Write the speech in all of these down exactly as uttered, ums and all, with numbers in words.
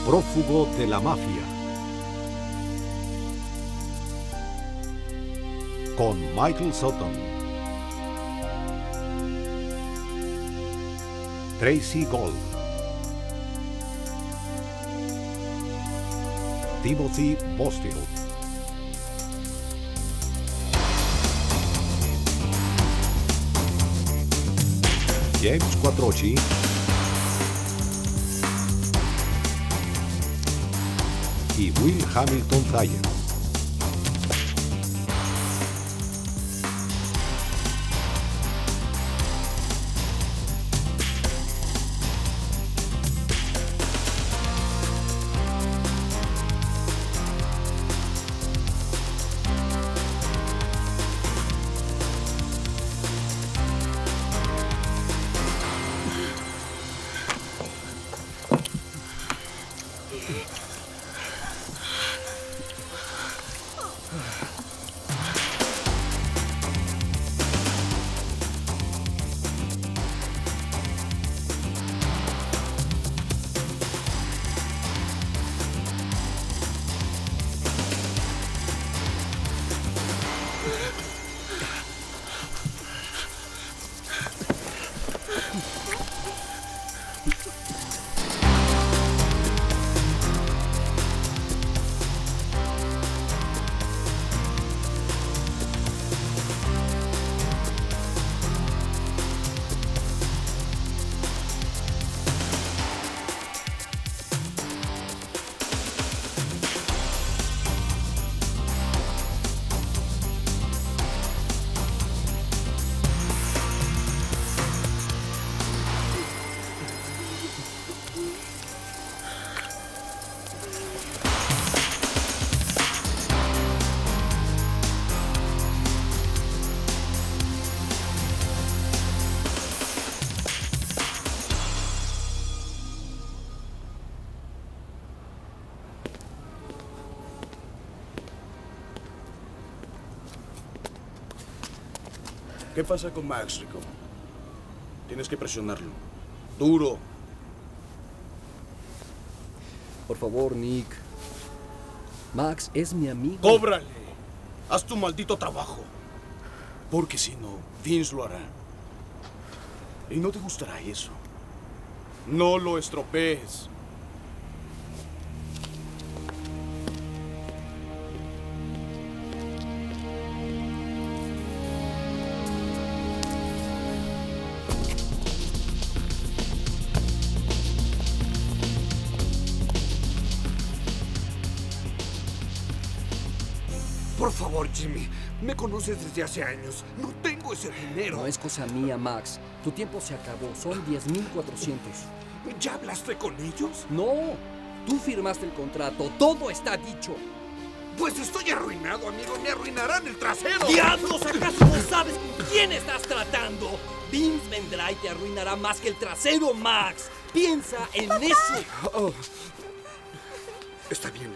prófugo de la mafia. Con Michael Sutton, Tracy Gold, Timothy Busfield, James Quattrocchi y Will Hamilton Thayer. ¿Qué pasa con Max, Rico? Tienes que presionarlo. Duro. Por favor, Nick. Max es mi amigo. ¡Cóbrale! Haz tu maldito trabajo. Porque si no, Vince lo hará. Y no te gustará eso. No lo estropees. Por favor, Jimmy. Me conoces desde hace años. No tengo ese dinero. No es cosa mía, Max. Tu tiempo se acabó. Son diez mil cuatrocientos. ¿Ya hablaste con ellos? No. Tú firmaste el contrato. Todo está dicho. Pues estoy arruinado, amigo. Me arruinarán el trasero. ¡Diablos! ¿Acaso no sabes con quién estás tratando? Vince vendrá y te arruinará más que el trasero, Max. Piensa en eso. Oh. Está bien.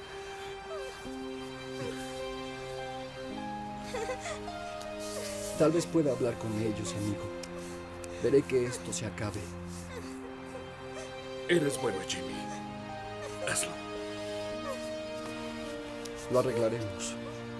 Tal vez pueda hablar con ellos, amigo. Veré que esto se acabe. Eres bueno, Jimmy. Hazlo. Lo arreglaremos.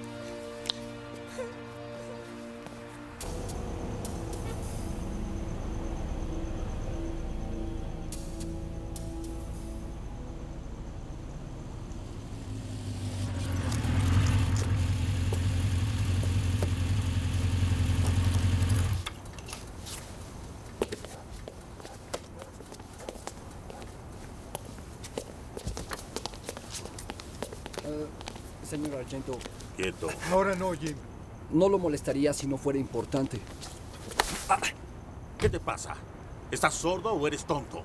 Señor Argento. Quieto. Ahora no, Jim. No lo molestaría si no fuera importante. Ah, ¿qué te pasa? ¿Estás sordo o eres tonto?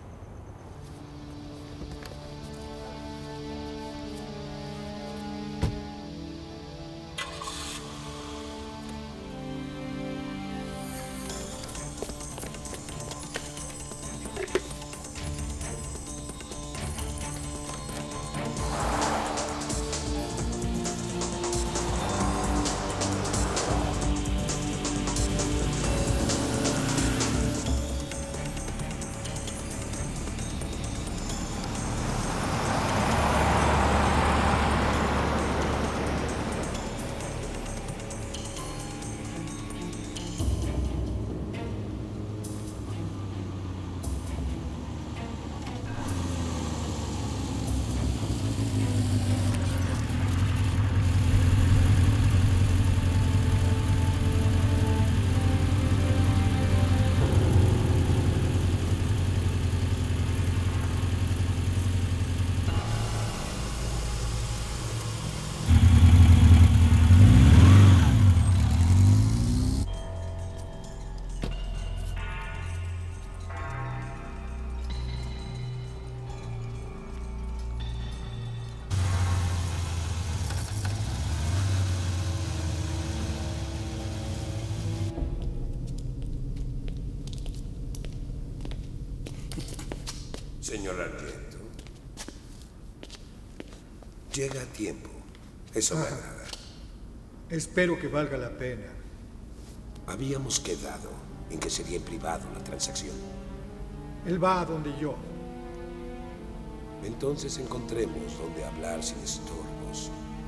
Señor Argento. Llega a tiempo. Eso me agrada. Espero que valga la pena. Habíamos quedado en que sería en privado la transacción. Él va a donde yo. Entonces encontremos donde hablar sin estorbos.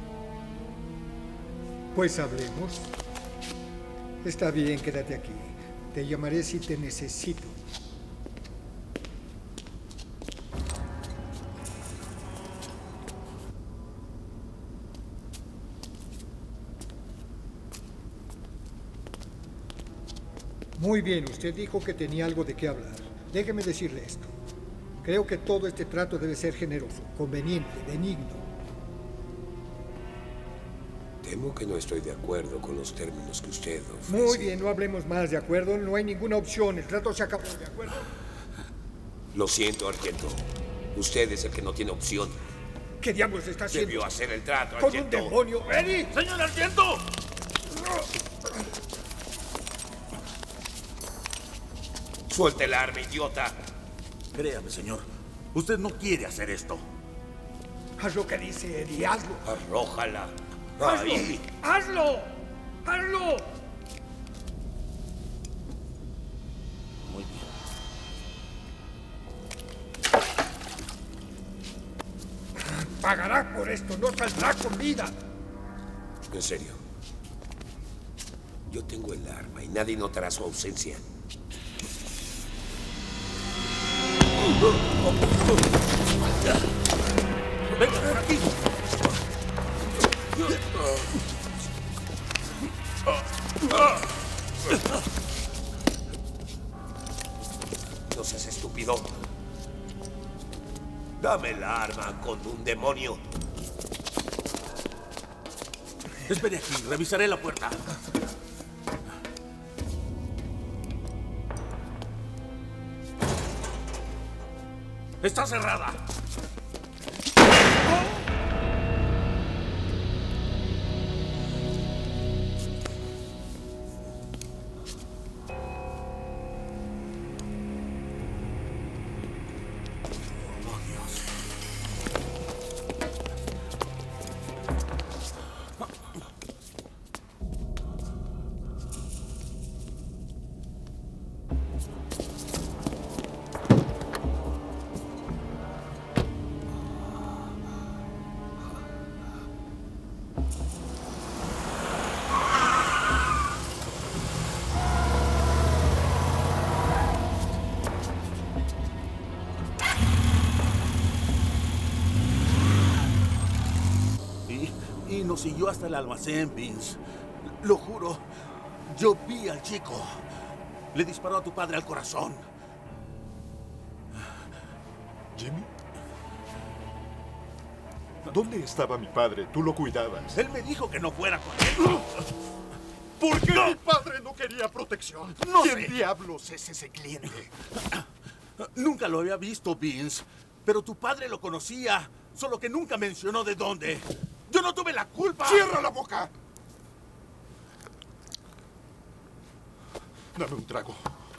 Pues hablemos. Está bien, quédate aquí. Te llamaré si te necesito. Muy bien, usted dijo que tenía algo de qué hablar. Déjeme decirle esto. Creo que todo este trato debe ser generoso, conveniente, benigno. Temo que no estoy de acuerdo con los términos que usted ofrece. Muy bien, no hablemos más, ¿de acuerdo? No hay ninguna opción, el trato se acabó, ¿de acuerdo? Lo siento, Argento. Usted es el que no tiene opción. ¿Qué diablos está haciendo? Debió hacer el trato, ¡Con Argento. un demonio! ¡Eddie! ¡Señor Argento! ¡Suelte el arma, idiota! Créame, señor. Usted no quiere hacer esto. Haz lo que dice Eddie, hazlo. Arrójala. ¡Hazlo! Ahí. ¡Hazlo! ¡Hazlo! Muy bien. Pagará por esto, no saldrá con vida. En serio. Yo tengo el arma y nadie notará su ausencia. ¡Venga, por aquí! No seas estúpido. Dame el arma con un demonio. Espere aquí, revisaré la puerta. ¡Está cerrada! Y nos siguió hasta el almacén, Vince. Lo juro, yo vi al chico. Le disparó a tu padre al corazón. ¿Jimmy? ¿Dónde estaba mi padre? Tú lo cuidabas. Él me dijo que no fuera con él. ¿Por qué mi padre no quería protección? No ¿Quién sé. diablos es ese cliente? Nunca lo había visto, Vince. Pero tu padre lo conocía, solo que nunca mencionó de dónde. ¡Yo no tuve la culpa! ¡Cierra la boca! Dame un trago.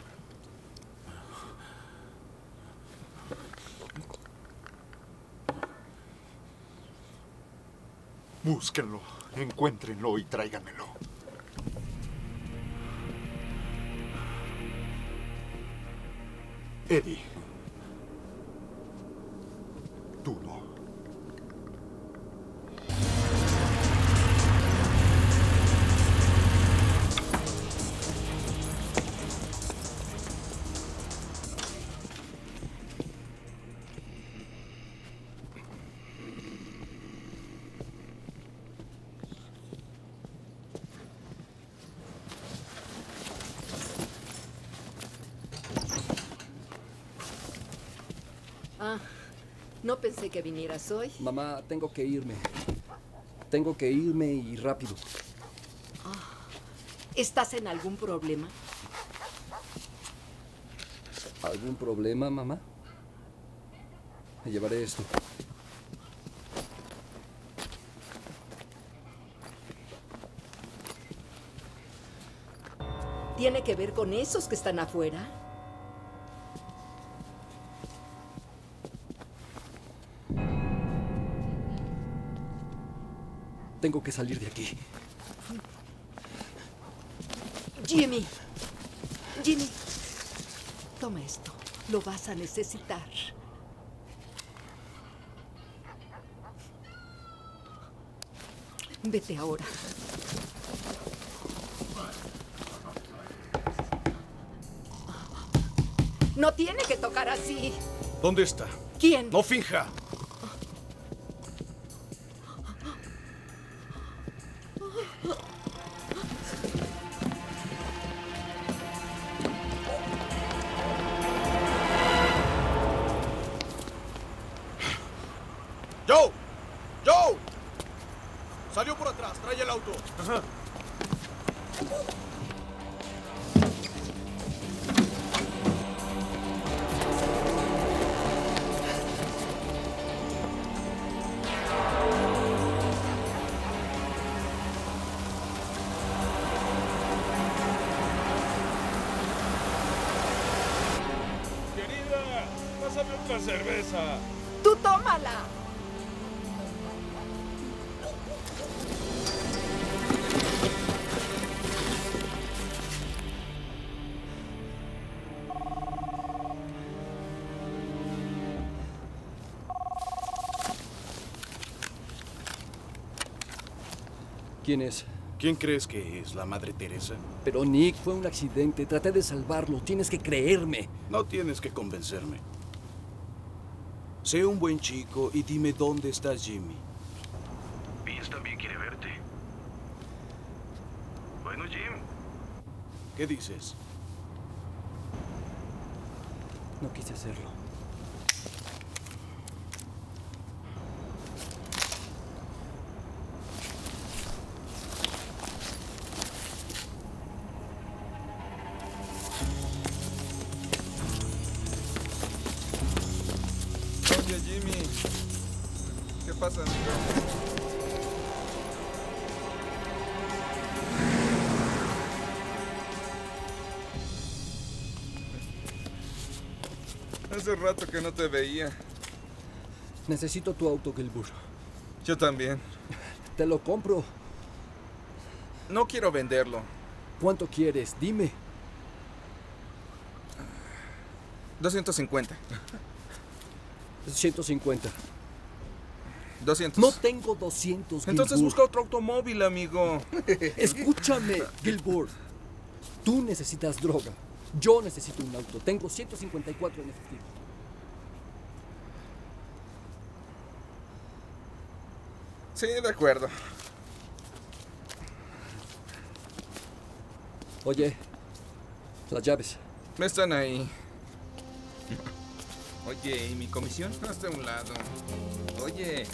Búsquenlo, encuéntrenlo y tráiganmelo. Eddie. Tú no. Ah, no pensé que vinieras hoy. Mamá, tengo que irme. Tengo que irme y rápido. ¿Estás en algún problema? ¿Algún problema, mamá? Me llevaré esto. ¿Tiene que ver con esos que están afuera? Tengo que salir de aquí. Jimmy. Jimmy. Toma esto. Lo vas a necesitar. Vete ahora. No tiene que tocar así. ¿Dónde está? ¿Quién? No finja. ¡Joe! ¡Joe! Salió por atrás. Trae el auto. Ajá. Pásame otra cerveza. ¡Tú tómala! ¿Quién es? ¿Quién crees que es? ¿La Madre Teresa? Pero Nick, fue un accidente. Traté de salvarlo. Tienes que creerme. No tienes que convencerme. Sé un buen chico y dime dónde está Jimmy. Vince también quiere verte. Bueno, Jim. ¿Qué dices? No quise hacerlo. Oye, Jimmy. ¿Qué pasa, amigo? Hace rato que no te veía. Necesito tu auto, Gilbert. Yo también. Te lo compro. No quiero venderlo. ¿Cuánto quieres? Dime. doscientos cincuenta. ciento cincuenta. doscientos. No tengo doscientos, Entonces Gilbert. busca otro automóvil, amigo. Escúchame, Gilbert. Tú necesitas droga. Yo necesito un auto. Tengo ciento cincuenta y cuatro en efectivo. Sí, de acuerdo. Oye, las llaves. Están ahí. Oye, ¿y mi comisión? Hasta un lado. Oye.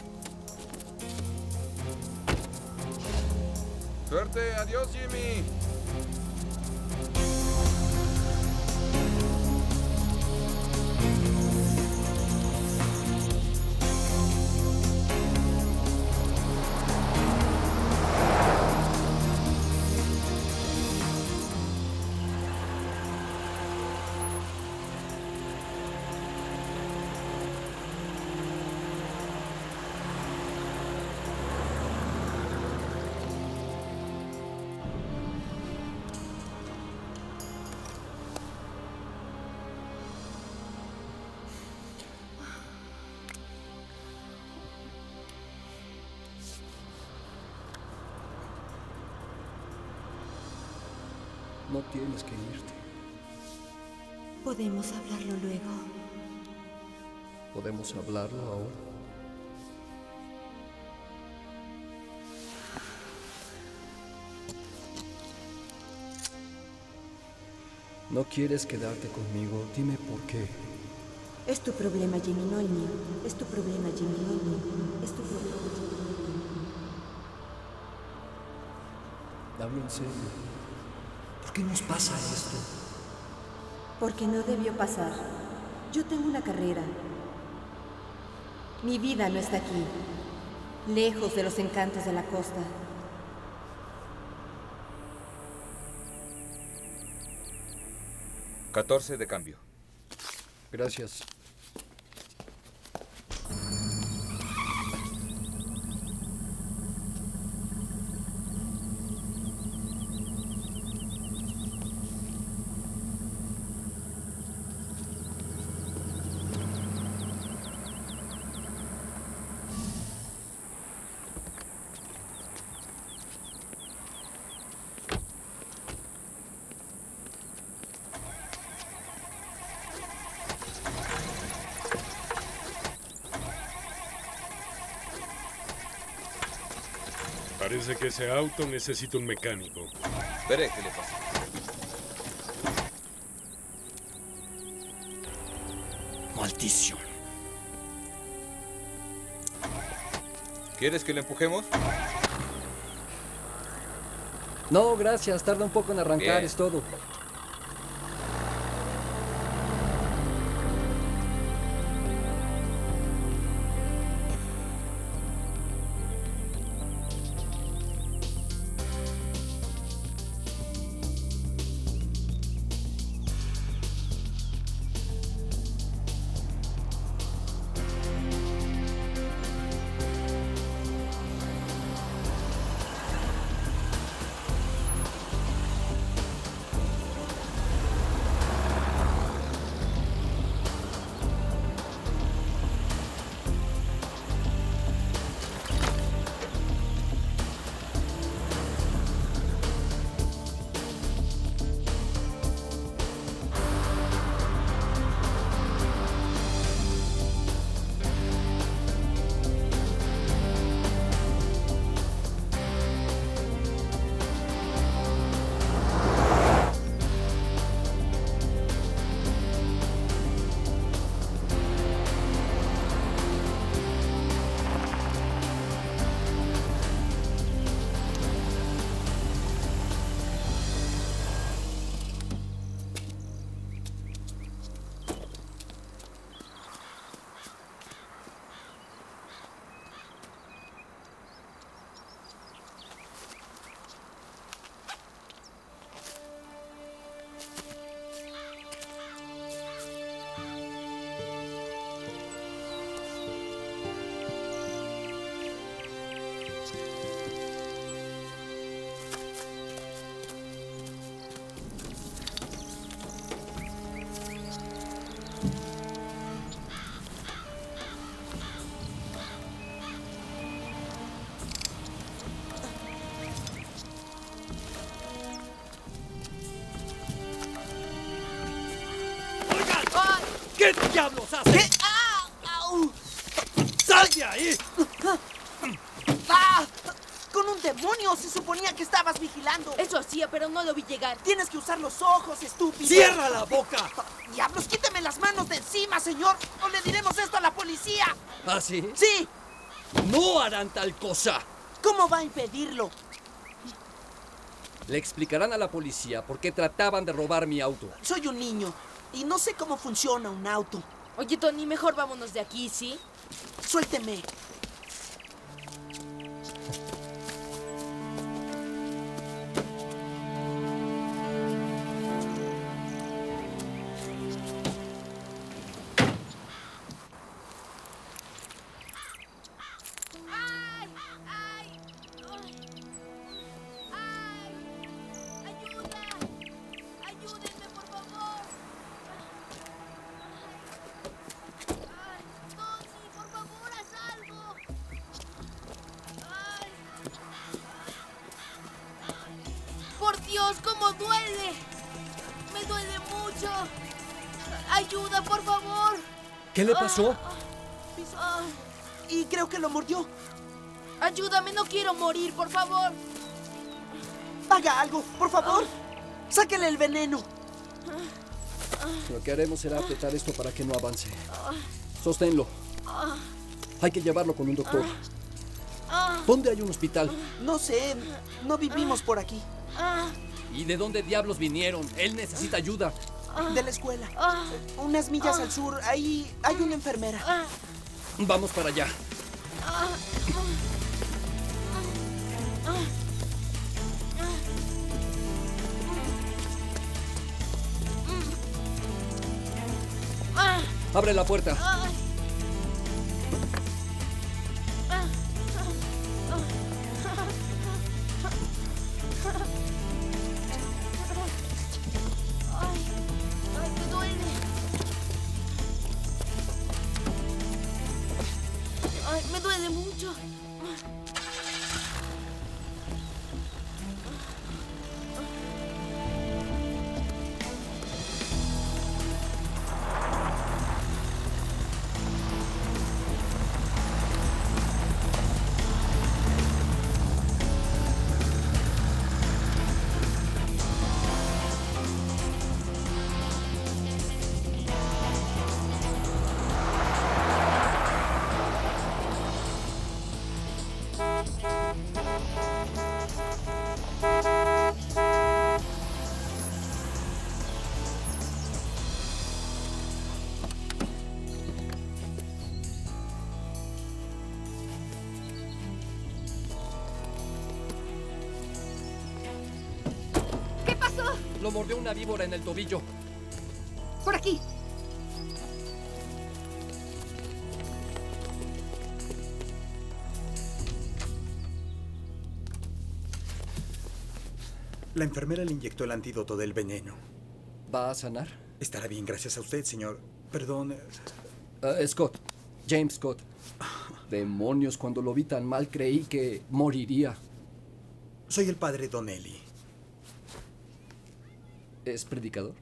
Suerte, adiós, Jimmy. No tienes que irte. Podemos hablarlo luego. ¿Podemos hablarlo ahora? ¿No quieres quedarte conmigo? Dime por qué. Es tu problema, Jimmy, no el mío. Es tu problema, Jimmy, no el mío. Es tu problema, Jimmy. Hablo en serio. ¿Por qué nos pasa esto? Porque no debió pasar. Yo tengo una carrera. Mi vida no está aquí, lejos de los encantos de la costa. catorce de cambio. Gracias. Parece que ese auto necesita un mecánico. Veré qué le pasa. Maldición. ¿Quieres que le empujemos? No, gracias. Tarda un poco en arrancar, Bien. es todo. ¿Qué diablos haces? ¿Qué? ¡Ah! ¡Au! ¡Sal de ahí! ¡Ah! ¡Con un demonio! Se suponía que estabas vigilando. Eso hacía, pero no lo vi llegar. Tienes que usar los ojos, estúpido. ¡Cierra la boca! ¡Diablos, quíteme las manos de encima, señor! ¡O le diremos esto a la policía! ¿Ah, sí? ¡Sí! ¡No harán tal cosa! ¿Cómo va a impedirlo? Le explicarán a la policía por qué trataban de robar mi auto. Soy un niño y no sé cómo funciona un auto. Oye, Tony, mejor vámonos de aquí, ¿sí? Suélteme. Dios, cómo duele. Me duele mucho. Ayuda, por favor. ¿Qué le pasó? Ah, y creo que lo mordió. Ayúdame, no quiero morir, por favor. Haga algo, por favor. Sáquele el veneno. Lo que haremos será apretar esto para que no avance. Sosténlo. Hay que llevarlo con un doctor. ¿Dónde hay un hospital? No sé, no vivimos por aquí. ¿Y de dónde diablos vinieron? Él necesita ayuda. De la escuela. Unas millas al sur, ahí hay una enfermera. Vamos para allá. Abre la puerta. Me duele mucho. Lo mordió una víbora en el tobillo. Por aquí. La enfermera le inyectó el antídoto del veneno. ¿Va a sanar? Estará bien, gracias a usted, señor. Perdón. Uh, Scott. James Scott. Demonios, cuando lo vi tan mal creí que moriría. Soy el padre Donnelly. ¿Es predicador?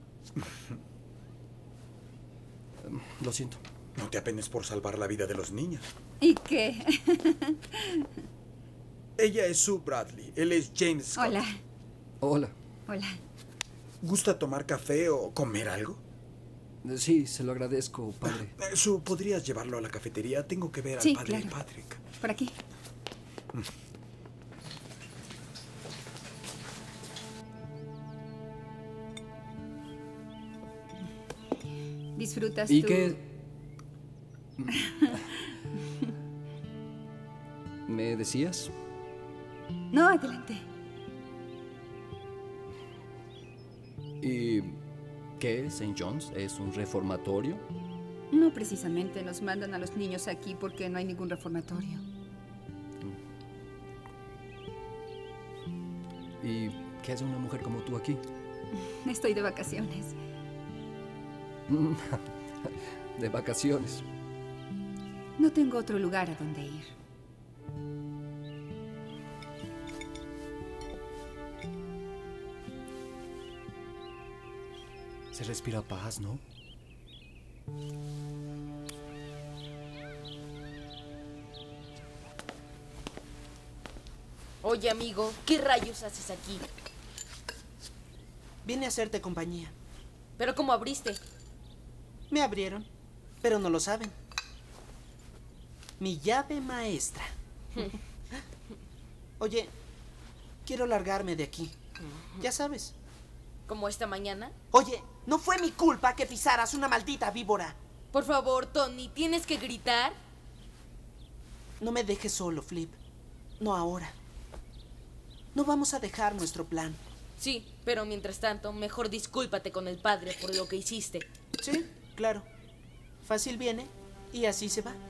um, lo siento. No te apenes por salvar la vida de los niños. ¿Y qué? Ella es Sue Bradley. Él es James Scott. Hola. Hola. Hola. ¿Gusta tomar café o comer algo? Sí, se lo agradezco, padre. Eh, Sue, ¿podrías llevarlo a la cafetería? Tengo que ver al Sí, padre claro. Patrick. Por aquí. ¿Disfrutas ¿Y tú? qué? ¿Me decías? No, adelante. ¿Y qué es Saint John's? ¿Es un reformatorio? No precisamente. Nos mandan a los niños aquí porque no hay ningún reformatorio. ¿Y qué hace una mujer como tú aquí? Estoy de vacaciones. De vacaciones. No tengo otro lugar a donde ir. Se respira paz, ¿no? Oye, amigo, ¿qué rayos haces aquí? Vine a hacerte compañía. ¿Pero cómo abriste? Me abrieron, pero no lo saben. Mi llave maestra. Oye, quiero largarme de aquí. Ya sabes. ¿Como esta mañana? Oye, no fue mi culpa que pisaras una maldita víbora. Por favor, Tony, ¿tienes que gritar? No me dejes solo, Flip. No ahora. No vamos a dejar nuestro plan. Sí, pero mientras tanto, mejor discúlpate con el padre por lo que hiciste. Sí, claro. Fácil viene y así se va.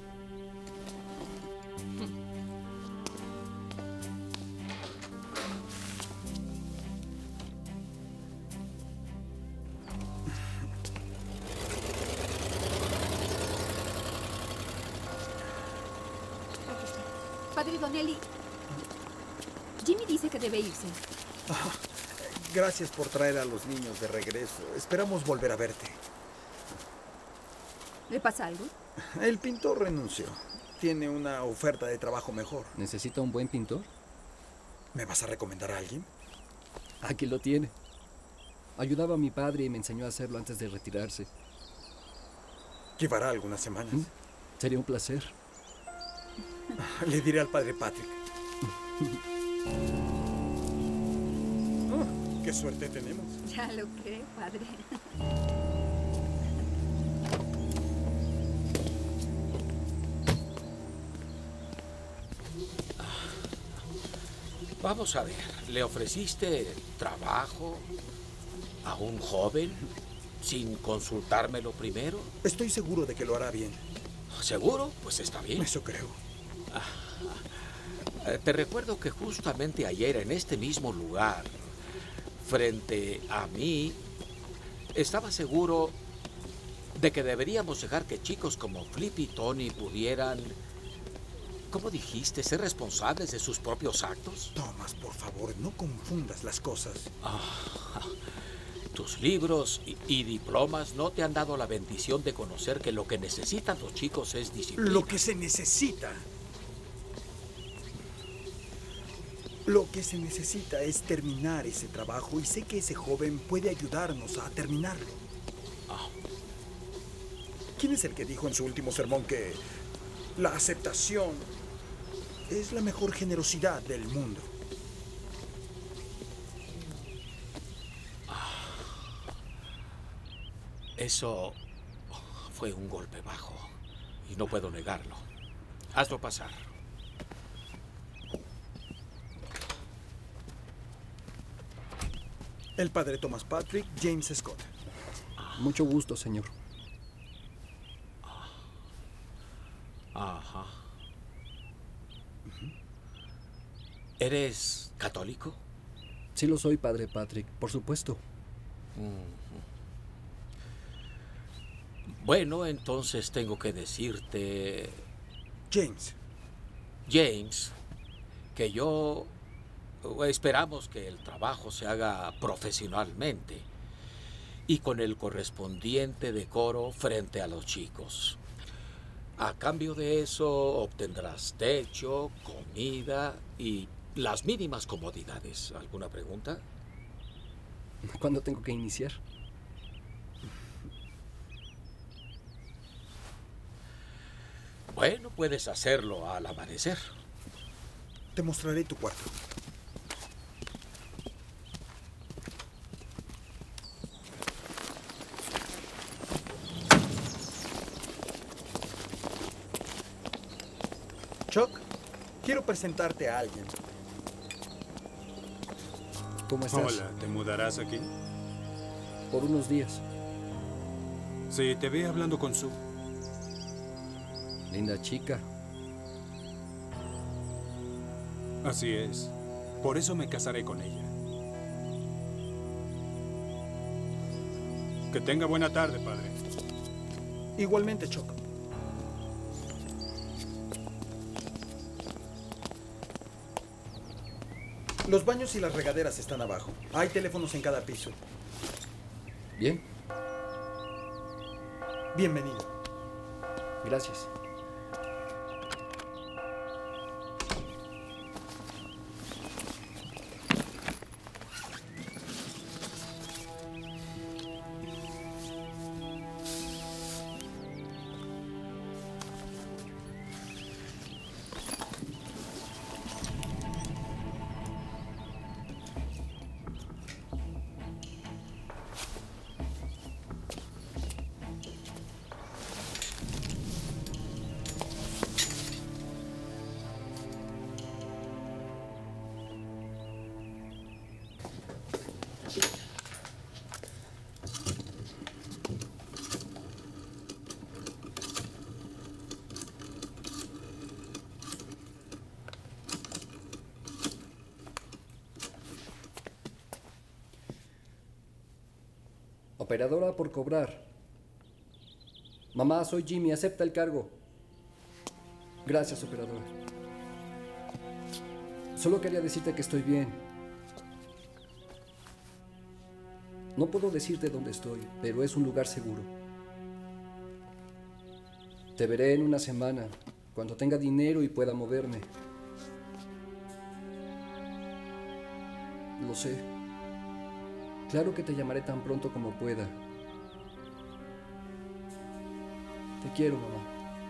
Padre Donnelly, Jimmy dice que debe irse. Ah, gracias por traer a los niños de regreso. Esperamos volver a verte. ¿Le pasa algo? El pintor renunció. Tiene una oferta de trabajo mejor. ¿Necesita un buen pintor? ¿Me vas a recomendar a alguien? Aquí lo tiene. Ayudaba a mi padre y me enseñó a hacerlo antes de retirarse. Llevará algunas semanas. ¿Mm? Sería un placer. Le diré al padre Patrick. Oh, ¡qué suerte tenemos! Ya lo creo, padre. Vamos a ver, ¿le ofreciste trabajo a un joven sin consultármelo primero? Estoy seguro de que lo hará bien. ¿Seguro? Pues está bien. Eso creo. Ah, te recuerdo que justamente ayer en este mismo lugar, frente a mí, estaba seguro de que deberíamos dejar que chicos como Flip y Tony pudieran, ¿cómo dijiste?, ser responsables de sus propios actos. Thomas, por favor, no confundas las cosas. Ah, tus libros y, y diplomas no te han dado la bendición de conocer que lo que necesitan los chicos es disciplina. Lo que se necesita. Lo que se necesita es terminar ese trabajo y sé que ese joven puede ayudarnos a terminarlo. Ah. ¿Quién es el que dijo en su último sermón que la aceptación es la mejor generosidad del mundo? Eso fue un golpe bajo y no puedo negarlo. Hazlo pasar. El padre Thomas Patrick, James Scott. Mucho gusto, señor. Ajá. ¿Eres católico? Sí lo soy, padre Patrick, por supuesto. Bueno, entonces tengo que decirte... James. James, que yo... Esperamos que el trabajo se haga profesionalmente y con el correspondiente decoro frente a los chicos. A cambio de eso obtendrás techo, comida y las mínimas comodidades. ¿Alguna pregunta? ¿Cuándo tengo que iniciar? Bueno, puedes hacerlo al amanecer. Te mostraré tu cuarto. Chuck, quiero presentarte a alguien. ¿Cómo estás? Hola, ¿te mudarás aquí? Por unos días. Sí, te vi hablando con Sue. Linda chica. Así es. Por eso me casaré con ella. Que tenga buena tarde, padre. Igualmente, Chuck. Los baños y las regaderas están abajo. Hay teléfonos en cada piso. Bien. Bienvenido. Gracias. Operadora por cobrar. Mamá, soy Jimmy, acepta el cargo. Gracias, operadora. Solo quería decirte que estoy bien. No puedo decirte dónde estoy, pero es un lugar seguro. Te veré en una semana, cuando tenga dinero y pueda moverme. Lo sé. Claro que te llamaré tan pronto como pueda. Te quiero, mamá.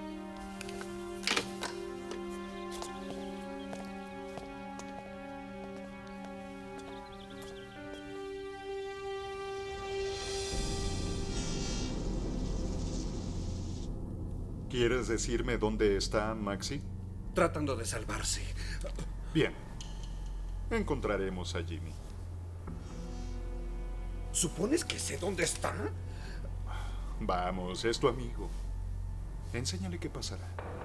¿Quieres decirme dónde está Maxie? Tratando de salvarse. Bien. Encontraremos a Jimmy. ¿Supones que sé dónde está? Vamos, es tu amigo. Enséñale qué pasará.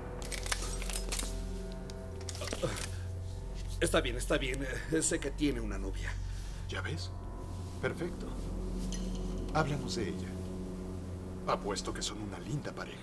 Está bien, está bien. Sé que tiene una novia. ¿Ya ves? Perfecto. Háblanos de ella. Apuesto que son una linda pareja.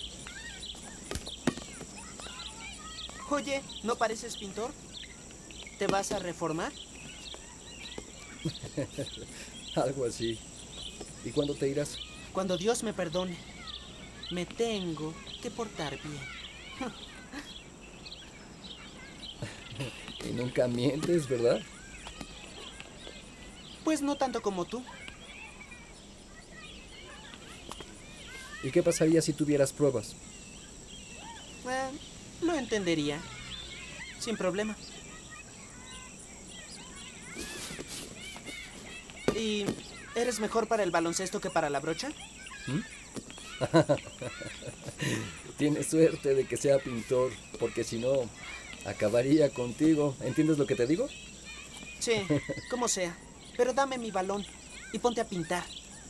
Oye, ¿no pareces pintor? ¿Te vas a reformar? Algo así. ¿Y cuándo te irás? Cuando Dios me perdone. Me tengo que portar bien. Y nunca mientes, ¿verdad? Pues no tanto como tú. ¿Y qué pasaría si tuvieras pruebas? Eh, lo entendería. Sin problema. ¿Y eres mejor para el baloncesto que para la brocha? ¿Mm? Tienes suerte de que sea pintor, porque si no, acabaría contigo. ¿Entiendes lo que te digo? Sí, como sea. Pero dame mi balón y ponte a pintar.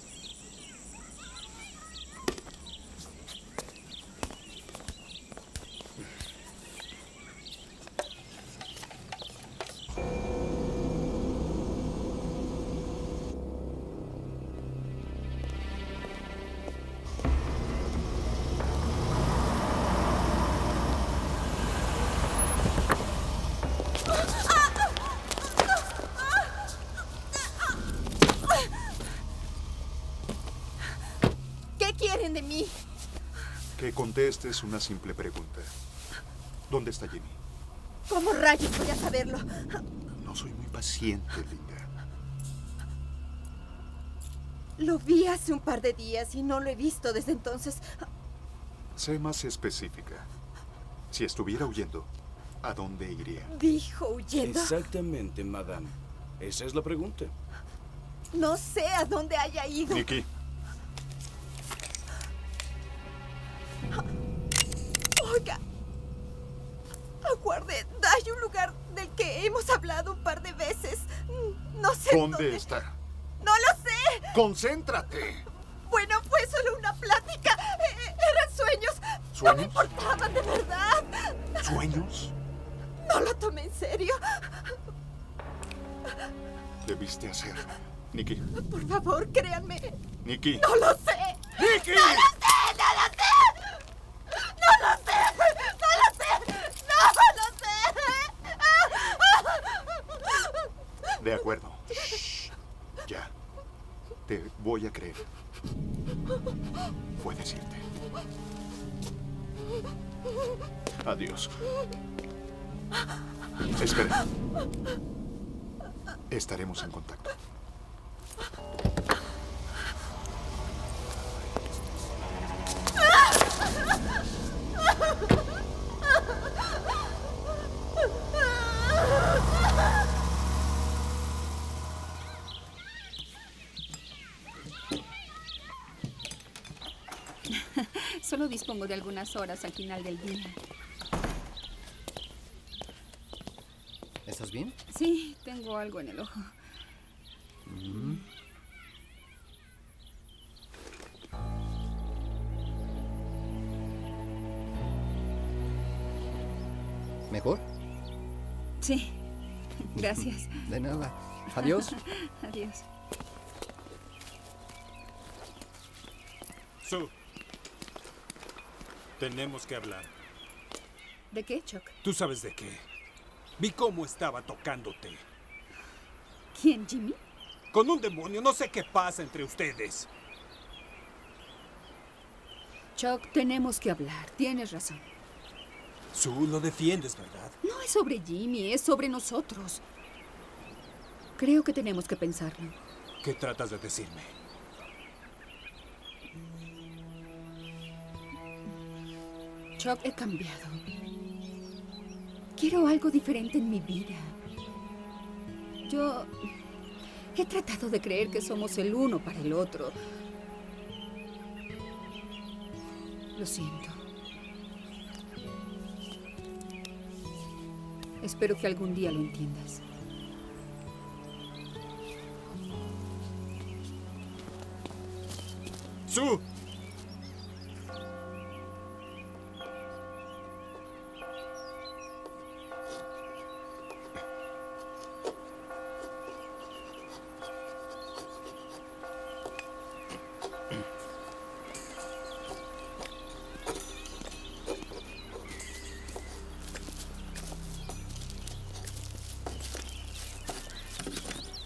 De mí. Que contestes una simple pregunta. ¿Dónde está Jimmy? ¿Cómo rayos voy a saberlo? No soy muy paciente, Linda. Lo vi hace un par de días y no lo he visto desde entonces. Sé más específica. Si estuviera huyendo, ¿a dónde iría? ¿Dijo huyendo? Exactamente, madame. Esa es la pregunta. No sé a dónde haya ido. Nikki. Oiga, aguarde, hay un lugar del que hemos hablado un par de veces. No sé ¿Dónde, dónde está? ¡No lo sé! ¡Concéntrate! Bueno, fue solo una plática. E eran sueños. ¿Sueños? No me importaban de verdad. ¿Sueños? No lo tomé en serio. Debiste hacer. Nikki. Por favor, créanme. Nikki. ¡No lo sé! ¡Nikki! ¡No lo sé! ¡No lo sé! ¡No lo sé! ¡No lo sé! ¡No lo sé! De acuerdo. Ya. Te voy a creer. Puedes irte. Adiós. Espera. Estaremos en contacto. Solo dispongo de algunas horas al final del día. ¿Estás bien? Sí, tengo algo en el ojo. Mm. ¿Mejor? Sí, gracias. De nada. Adiós. Adiós. Sue, tenemos que hablar. ¿De qué, Chuck? ¿Tú sabes de qué? Vi cómo estaba tocándote. ¿Quién, Jimmy? Con un demonio, no sé qué pasa entre ustedes. Chuck, tenemos que hablar. Tienes razón. Sue, lo defiendes, ¿verdad? No es sobre Jimmy, es sobre nosotros. Creo que tenemos que pensarlo. ¿Qué tratas de decirme? Chuck, he cambiado. Quiero algo diferente en mi vida. Yo he tratado de creer que somos el uno para el otro. Lo siento. Espero que algún día lo entiendas. ¡Sue!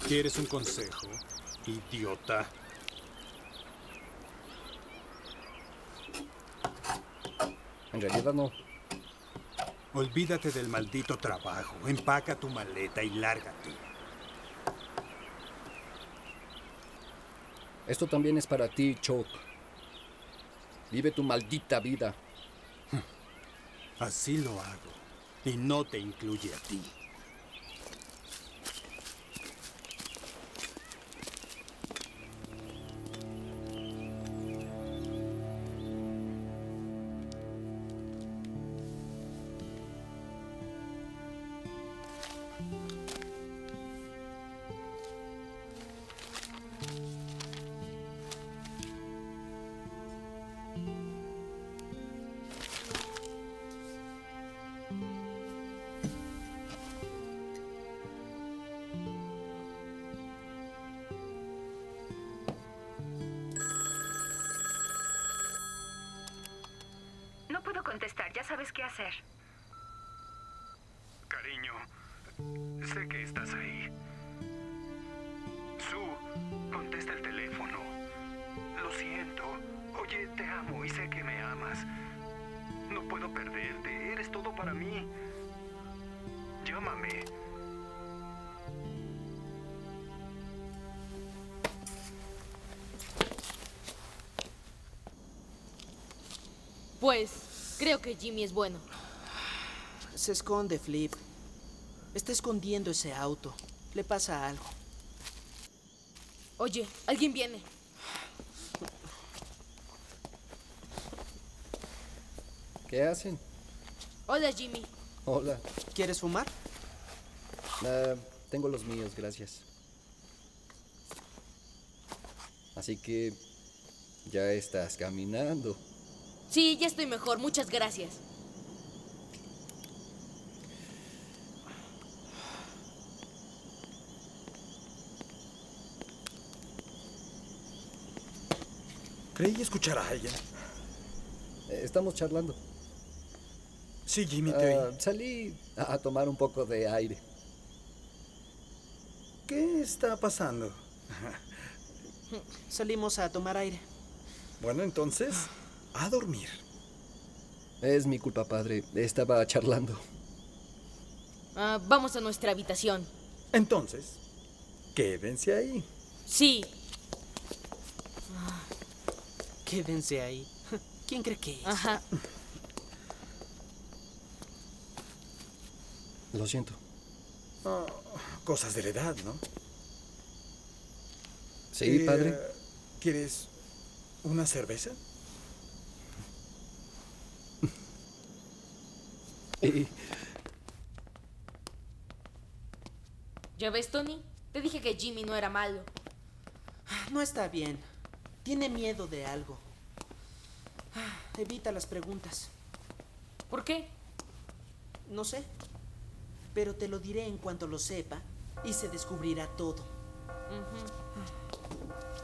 ¿Quieres un consejo, idiota? En realidad no. Olvídate del maldito trabajo. Empaca tu maleta y lárgate. Esto también es para ti, Chuck. Vive tu maldita vida. Así lo hago. Y no te incluye a ti. No puedo contestar, ya sabes qué hacer. Cariño, sé que estás ahí. Sue, contesta el teléfono. Lo siento. Oye, te amo y sé que me amas. No puedo perderte, eres todo para mí. Llámame. Pues, creo que Jimmy es bueno. Se esconde, Flip. Está escondiendo ese auto. Le pasa algo. Oye, alguien viene. ¿Qué hacen? Hola, Jimmy. Hola. ¿Quieres fumar? Uh, tengo los míos, gracias. Así que ya estás caminando. Sí, ya estoy mejor, muchas gracias. Creí escuchar a alguien. Estamos charlando. Sí, Jimmy, te uh, Salí a tomar un poco de aire. ¿Qué está pasando? Salimos a tomar aire. Bueno, entonces, a dormir. Es mi culpa, padre. Estaba charlando. Uh, vamos a nuestra habitación. Entonces, quédense ahí. Sí. Quédense ahí. ¿Quién cree que es? Ajá. Lo siento. Oh, cosas de la edad, ¿no? Sí, padre. Eh, ¿Quieres una cerveza? Y... ¿Ya ves, Tony? Te dije que Jimmy no era malo. No está bien. Tiene miedo de algo. Evita las preguntas. ¿Por qué? No sé. Pero te lo diré en cuanto lo sepa y se descubrirá todo. Uh-huh.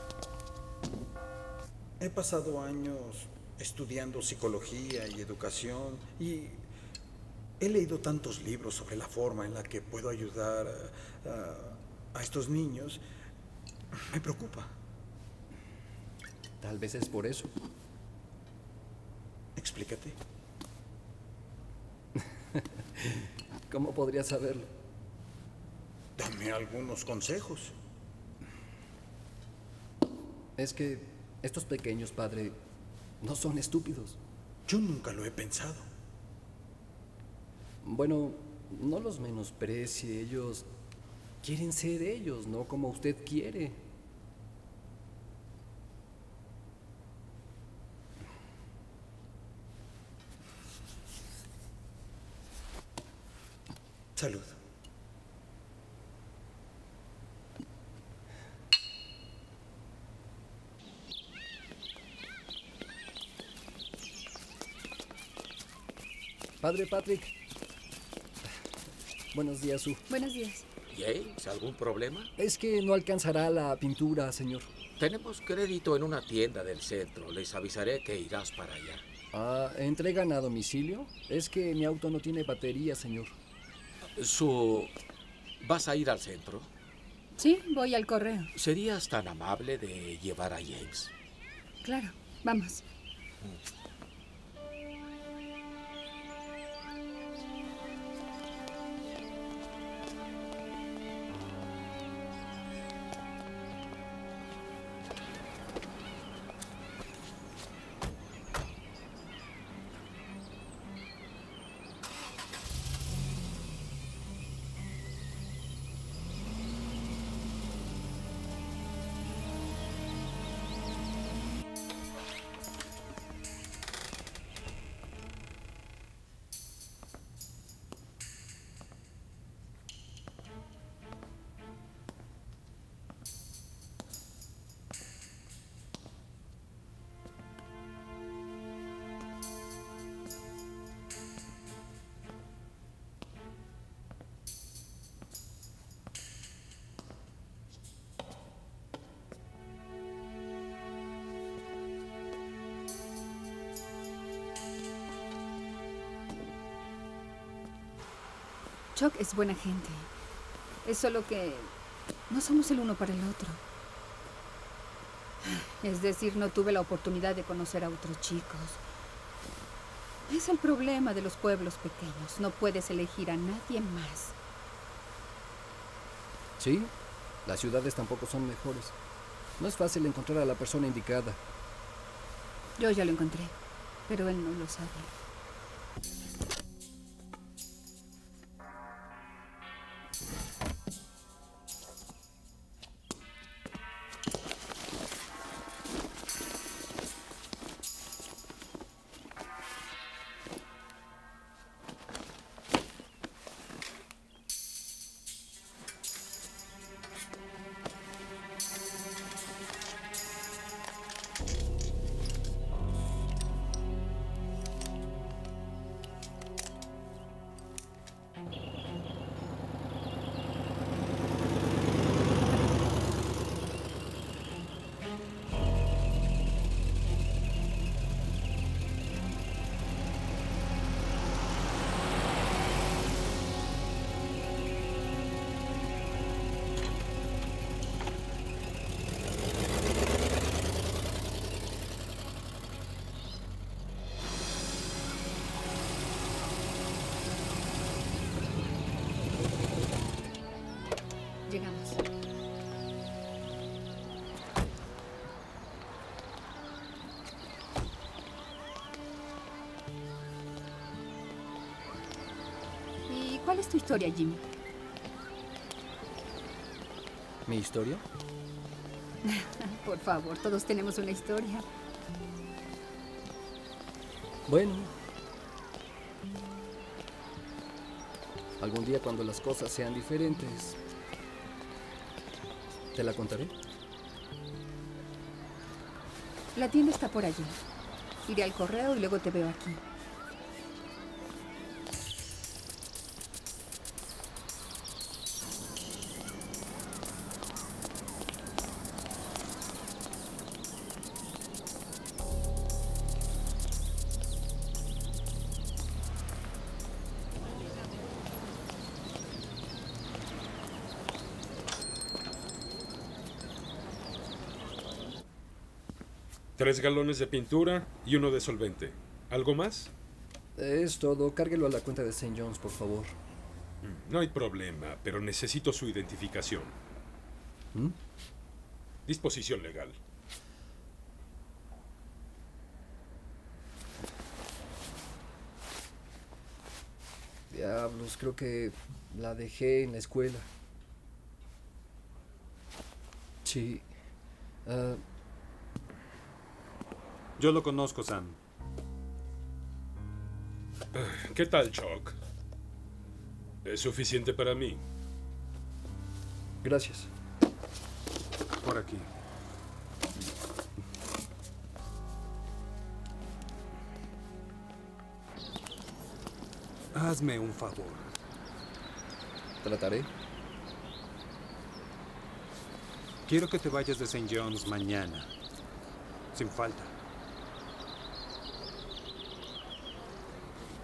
He pasado años estudiando psicología y educación y he leído tantos libros sobre la forma en la que puedo ayudar a, a, a estos niños. Me preocupa. Tal vez es por eso. Explícate. ¿Cómo podría saberlo? Dame algunos consejos. Es que estos pequeños, padre, no son estúpidos. Yo nunca lo he pensado. Bueno, no los menosprecie. Ellos quieren ser ellos, no como usted quiere. Salud. Padre Patrick. Buenos días, Sue. Buenos días. ¿James, algún problema? Es que no alcanzará la pintura, señor. Tenemos crédito en una tienda del centro. Les avisaré que irás para allá. Ah, ¿entregan a domicilio? Es que mi auto no tiene batería, señor. Su... ¿Vas a ir al centro? Sí, voy al correo. ¿Serías tan amable de llevar a James? Claro, vamos. Chuck es buena gente. Es solo que no somos el uno para el otro. Es decir, no tuve la oportunidad de conocer a otros chicos. Es el problema de los pueblos pequeños. No puedes elegir a nadie más. Sí, las ciudades tampoco son mejores. No es fácil encontrar a la persona indicada. Yo ya lo encontré, pero él no lo sabe. Llegamos. ¿Y cuál es tu historia, Jimmy? ¿Mi historia? Por favor, todos tenemos una historia. Bueno. Algún día cuando las cosas sean diferentes, ¿te la contaré? La tienda está por allí. Iré al correo y luego te veo aquí. Tres galones de pintura y uno de solvente. ¿Algo más? Es todo. Cárguelo a la cuenta de Saint John's, por favor. No hay problema, pero necesito su identificación. ¿Mm? Disposición legal. Diablos, creo que la dejé en la escuela. Sí. Uh, Yo lo conozco, Sam. ¿Qué tal, Chuck? ¿Es suficiente para mí? Gracias. Por aquí. Hazme un favor. Trataré. Quiero que te vayas de Saint John's mañana. Sin falta.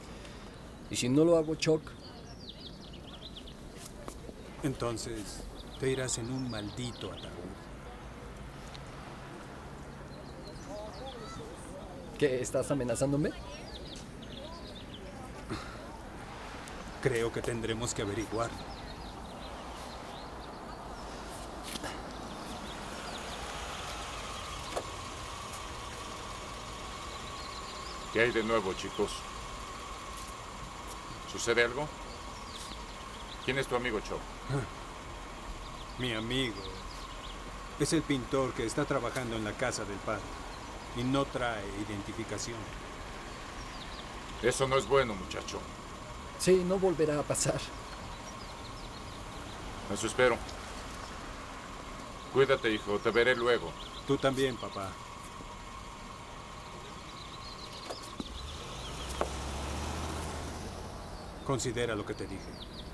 ¿Y si no lo hago, Chuck? Entonces, Te irás en un maldito ataúd. ¿Qué? ¿Estás amenazándome? Creo que tendremos que averiguar. ¿Qué hay de nuevo, chicos? ¿Sucede algo? ¿Quién es tu amigo, Chuck? Mi amigo es el pintor que está trabajando en la casa del padre y no trae identificación. Eso no es bueno, muchacho. Sí, no volverá a pasar. Eso espero. Cuídate, hijo. Te veré luego. Tú también, papá. Considera lo que te dije.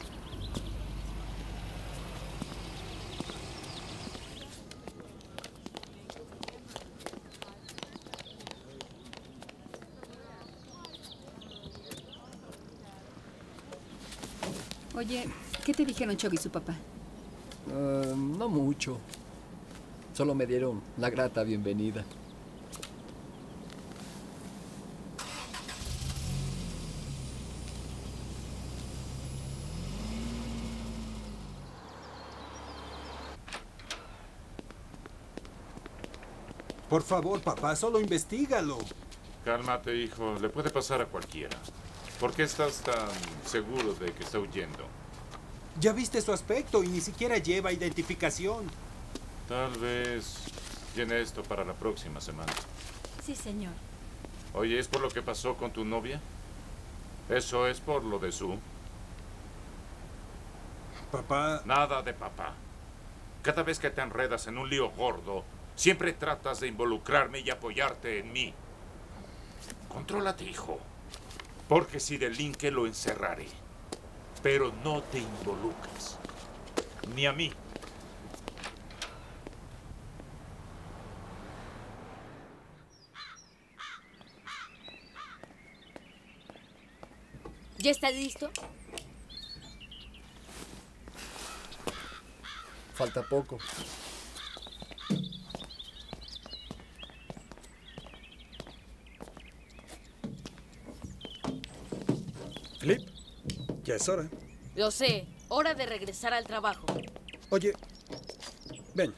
Oye, ¿qué te dijeron Chuck y su papá? Uh, no mucho. Solo me dieron la grata bienvenida. Por favor, papá, solo investígalo. Cálmate, hijo. Le puede pasar a cualquiera. ¿Por qué estás tan seguro de que está huyendo? Ya viste su aspecto y ni siquiera lleva identificación. Tal vez llene esto para la próxima semana. Sí, señor. Oye, ¿es por lo que pasó con tu novia? ¿Eso es por lo de Sue? Papá... Nada de papá. Cada vez que te enredas en un lío gordo, siempre tratas de involucrarme y apoyarte en mí. Contrólate, hijo. Porque si delinque lo encerraré. Pero no te involucres. Ni a mí. ¿Ya está listo? Falta poco. Flip, ya es hora. Lo sé. Hora de regresar al trabajo. Oye, ven.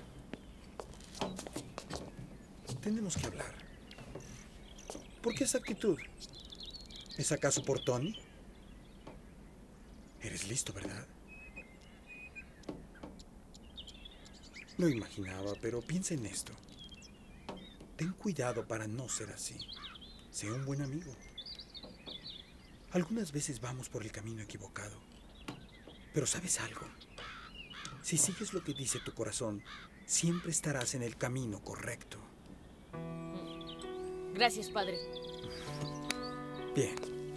Tenemos que hablar. ¿Por qué esa actitud? ¿Es acaso por Tony? Eres listo, ¿verdad? Lo imaginaba, pero piensa en esto. Ten cuidado para no ser así. Sé un buen amigo. Algunas veces vamos por el camino equivocado. Pero ¿sabes algo? Si sigues lo que dice tu corazón, siempre estarás en el camino correcto. Gracias, padre. Bien.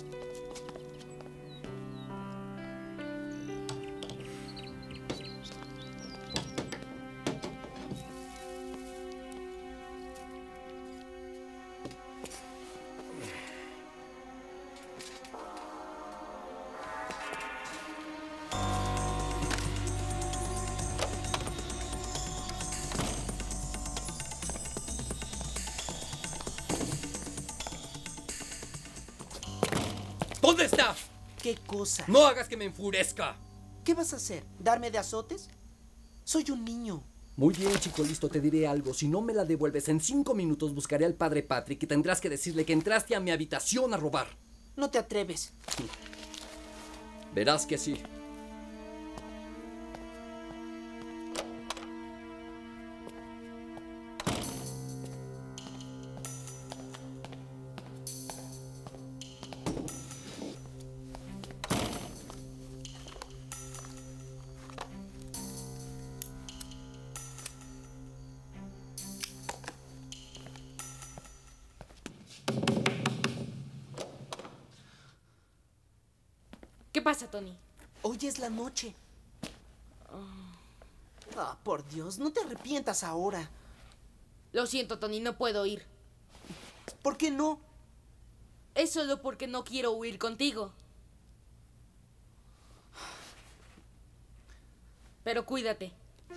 ¿Dónde está? ¿Qué cosa? No hagas que me enfurezca. ¿Qué vas a hacer? ¿Darme de azotes? Soy un niño. Muy bien, chico, listo, te diré algo. Si no me la devuelves en cinco minutos, buscaré al padre Patrick y tendrás que decirle que entraste a mi habitación a robar. No te atreves. Verás que sí. ¿Qué pasa, Tony? Hoy es la noche. Ah, por Dios, no te arrepientas ahora. Lo siento, Tony, no puedo ir. ¿Por qué no? Es solo porque no quiero huir contigo. Pero cuídate.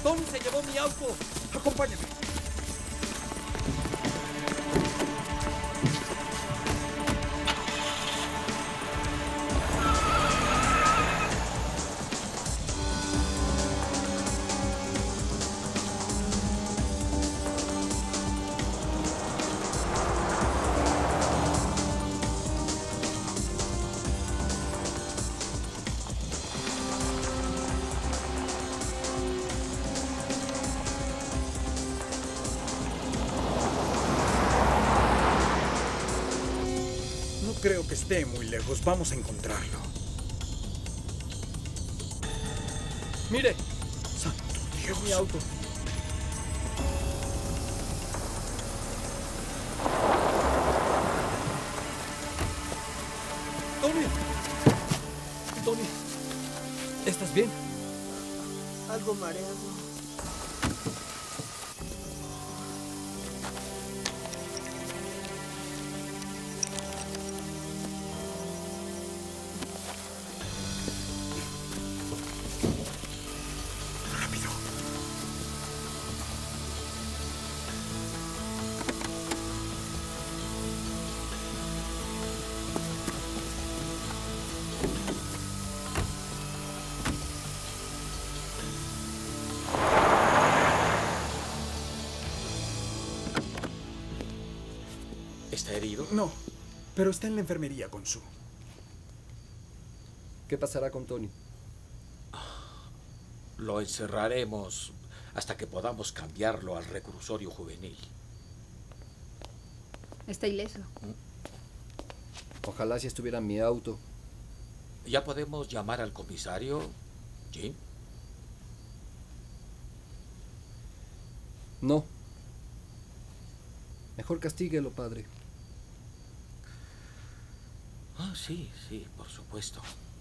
Tony se llevó mi auto. Acompáñame. Creo que esté muy lejos. Vamos a encontrarlo. Mire. Santo Dios. Es mi auto. Tony. Tony. ¿Estás bien? Algo mareado. ¿Está herido? No, pero está en la enfermería con Sue. ¿Qué pasará con Tony? Lo encerraremos hasta que podamos cambiarlo al reclusorio juvenil. Está ileso. Ojalá si estuviera en mi auto. ¿Ya podemos llamar al comisario, Jim? No. Mejor castíguelo, padre. Ah, sí, sí, por supuesto.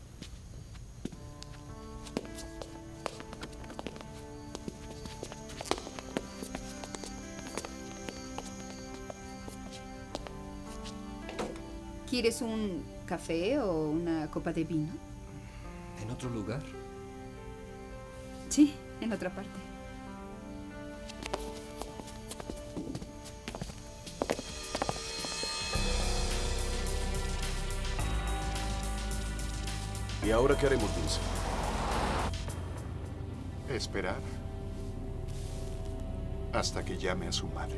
¿Quieres un café o una copa de vino? ¿En otro lugar? Sí, en otra parte. ¿Y ahora qué haremos, Vince? Esperar hasta que llame a su madre.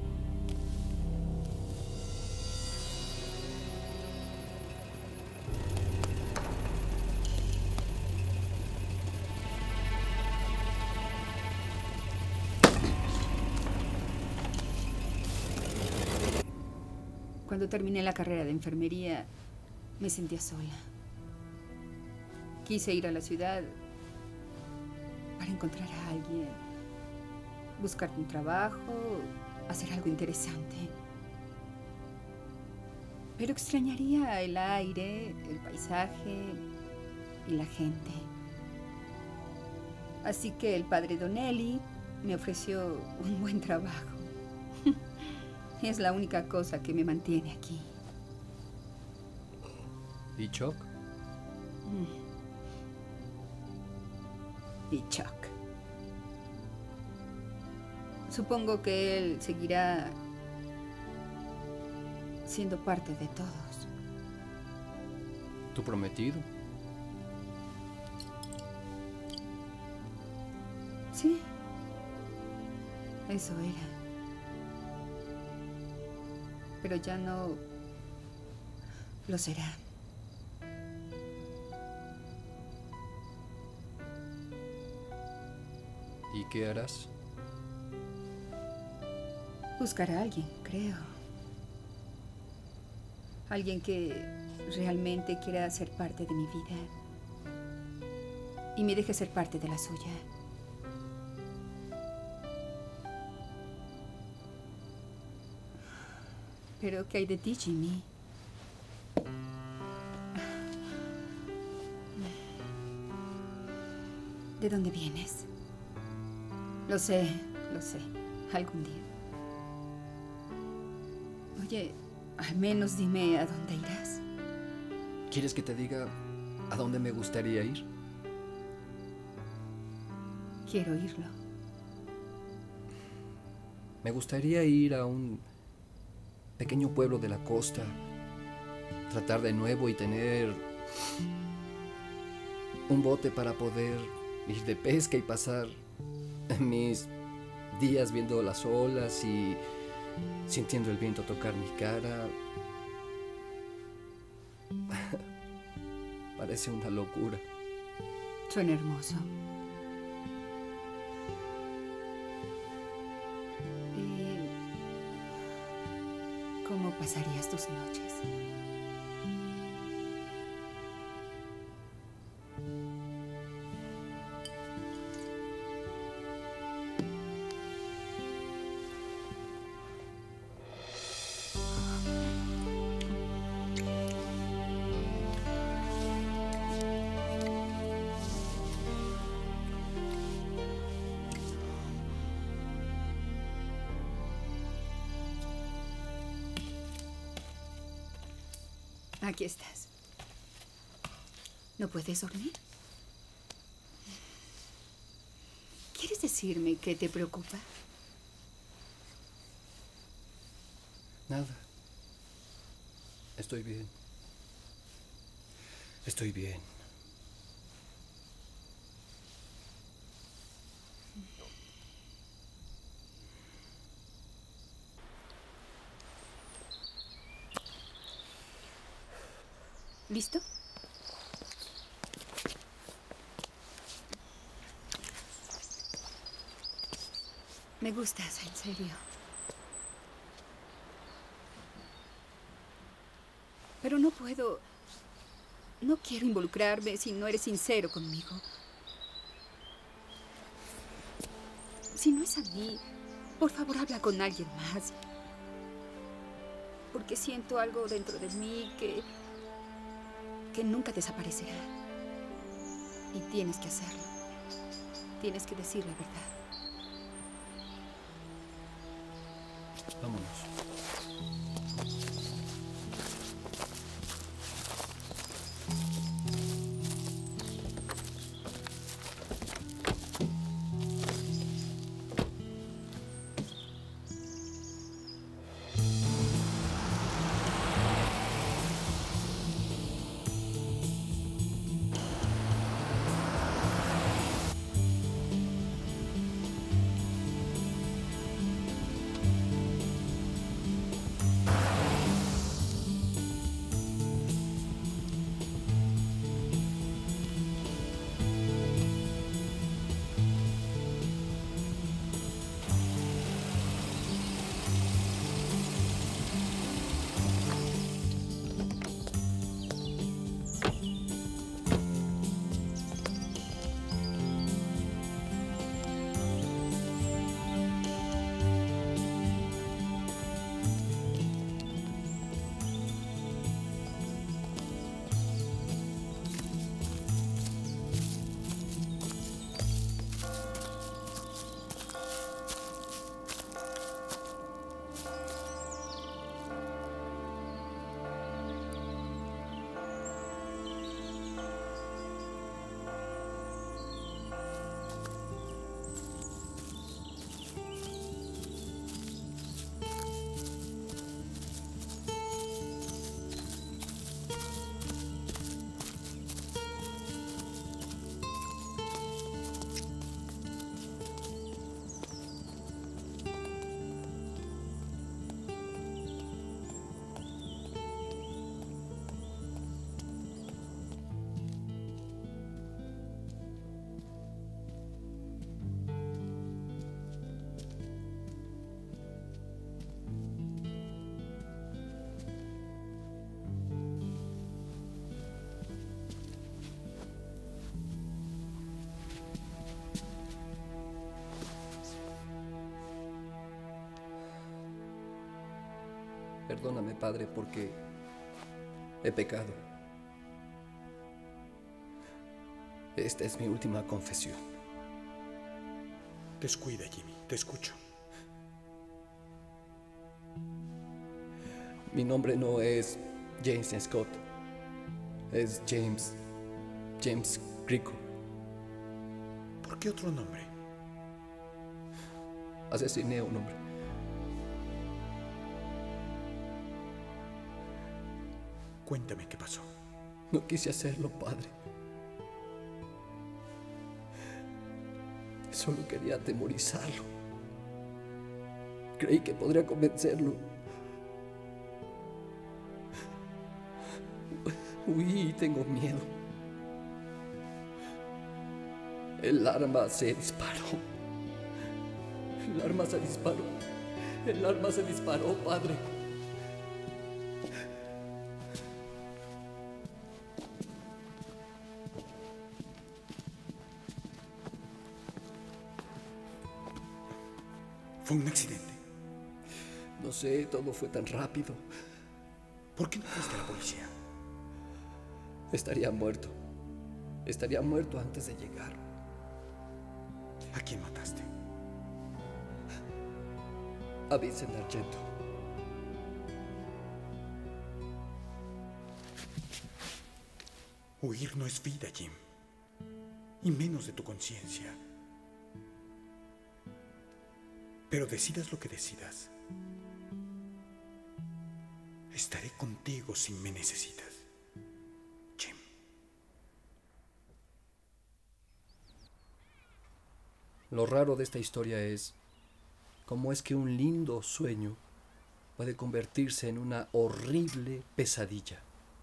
Cuando terminé la carrera de enfermería, me sentía sola. Quise ir a la ciudad para encontrar a alguien, buscar un trabajo, hacer algo interesante. Pero extrañaría el aire, el paisaje y la gente. Así que el padre Donnelly me ofreció un buen trabajo. Es la única cosa que me mantiene aquí. ¿Y Chuck? Mm. Y Chuck. Supongo que él seguirá siendo parte de todos. ¿Tu prometido? Sí. Eso era. Pero ya no lo será. ¿Y qué harás? Buscar a alguien, creo. Alguien que realmente quiera ser parte de mi vida y me deje ser parte de la suya. Pero, ¿qué hay de ti, Jimmy? ¿De dónde vienes? Lo sé, lo sé. Algún día. Oye, al menos dime a dónde irás. ¿Quieres que te diga a dónde me gustaría ir? Quiero oírlo. Me gustaría ir a un pequeño pueblo de la costa, tratar de nuevo y tener un bote para poder ir de pesca y pasar mis días viendo las olas y sintiendo el viento tocar mi cara. Parece una locura. Suena hermoso. ¿Y cómo pasarías tus noches? Aquí estás. ¿No puedes dormir? ¿Quieres decirme qué te preocupa? Nada. Estoy bien. Estoy bien. ¿Listo? Me gustas, en serio. Pero no puedo... No quiero involucrarme si no eres sincero conmigo. Si no es a mí, por favor habla con alguien más. Porque siento algo dentro de mí que... que nunca desaparecerá. Y tienes que hacerlo. Tienes que decir la verdad. Vámonos. Perdóname, Padre, porque he pecado. Esta es mi última confesión. Descuida, Jimmy. Te escucho. Mi nombre no es James Scott. Es James... James Rico. ¿Por qué otro nombre? Asesiné a un hombre. Cuéntame qué pasó. No quise hacerlo, padre. Solo quería atemorizarlo. Creí que podría convencerlo. Huí y tengo miedo. El arma se disparó. El arma se disparó. El arma se disparó, padre. Fue un accidente. No sé, todo fue tan rápido. ¿Por qué no fuiste a la policía? Estaría muerto. Estaría muerto antes de llegar. ¿A quién mataste? A Vincent Argento. Huir no es vida, Jim. Y menos de tu conciencia. Pero decidas lo que decidas. Estaré contigo si me necesitas. Jim. Lo raro de esta historia es cómo es que un lindo sueño puede convertirse en una horrible pesadilla.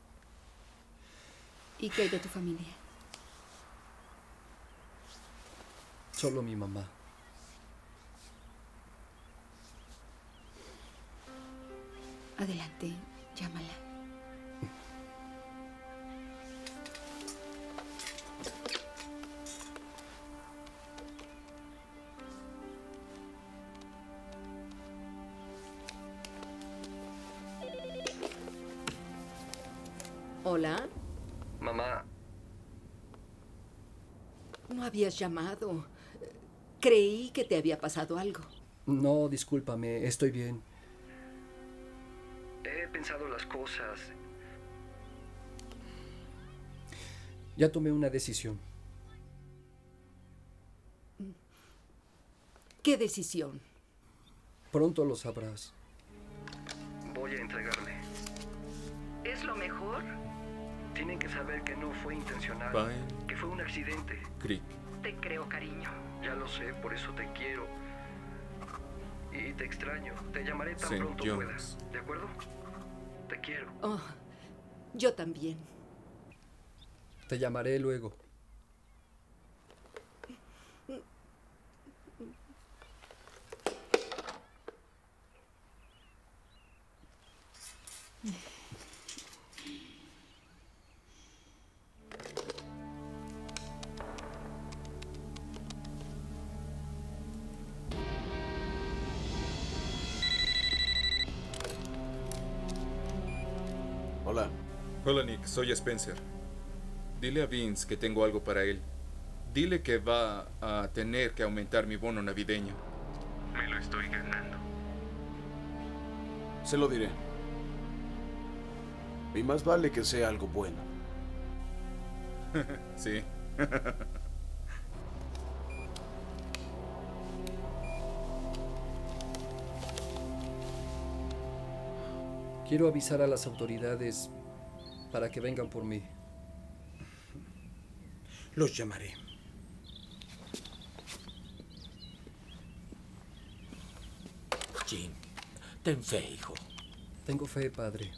¿Y qué hay de tu familia? Solo mi mamá. Adelante, llámala. Hola. Mamá. No habías llamado. Creí que te había pasado algo. No, discúlpame, estoy bien. He pensado las cosas. Ya tomé una decisión. ¿Qué decisión? Pronto lo sabrás. Voy a entregarle. ¿Es lo mejor? Tienen que saber que no fue intencional. Pine Que fue un accidente. Creek. Te creo, cariño. Ya lo sé, por eso te quiero. Y te extraño. Te llamaré tan Saint pronto John's. puedas. ¿De acuerdo? Te quiero. Oh, yo también. Te llamaré luego. Hola. Hola, Nick. Soy Spencer. Dile a Vince que tengo algo para él. Dile que va a tener que aumentar mi bono navideño. Me lo estoy ganando. Se lo diré. Y más vale que sea algo bueno. Sí. Quiero avisar a las autoridades para que vengan por mí. Los llamaré. Jim, ten fe, hijo. Tengo fe, padre.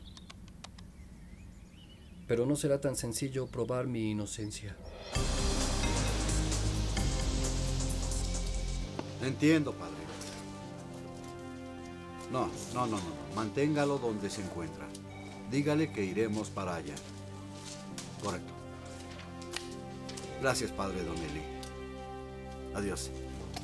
Pero no será tan sencillo probar mi inocencia. Entiendo, padre. No, no, no, no. Manténgalo donde se encuentra. Dígale que iremos para allá. Correcto. Gracias, padre Donnelly. Adiós.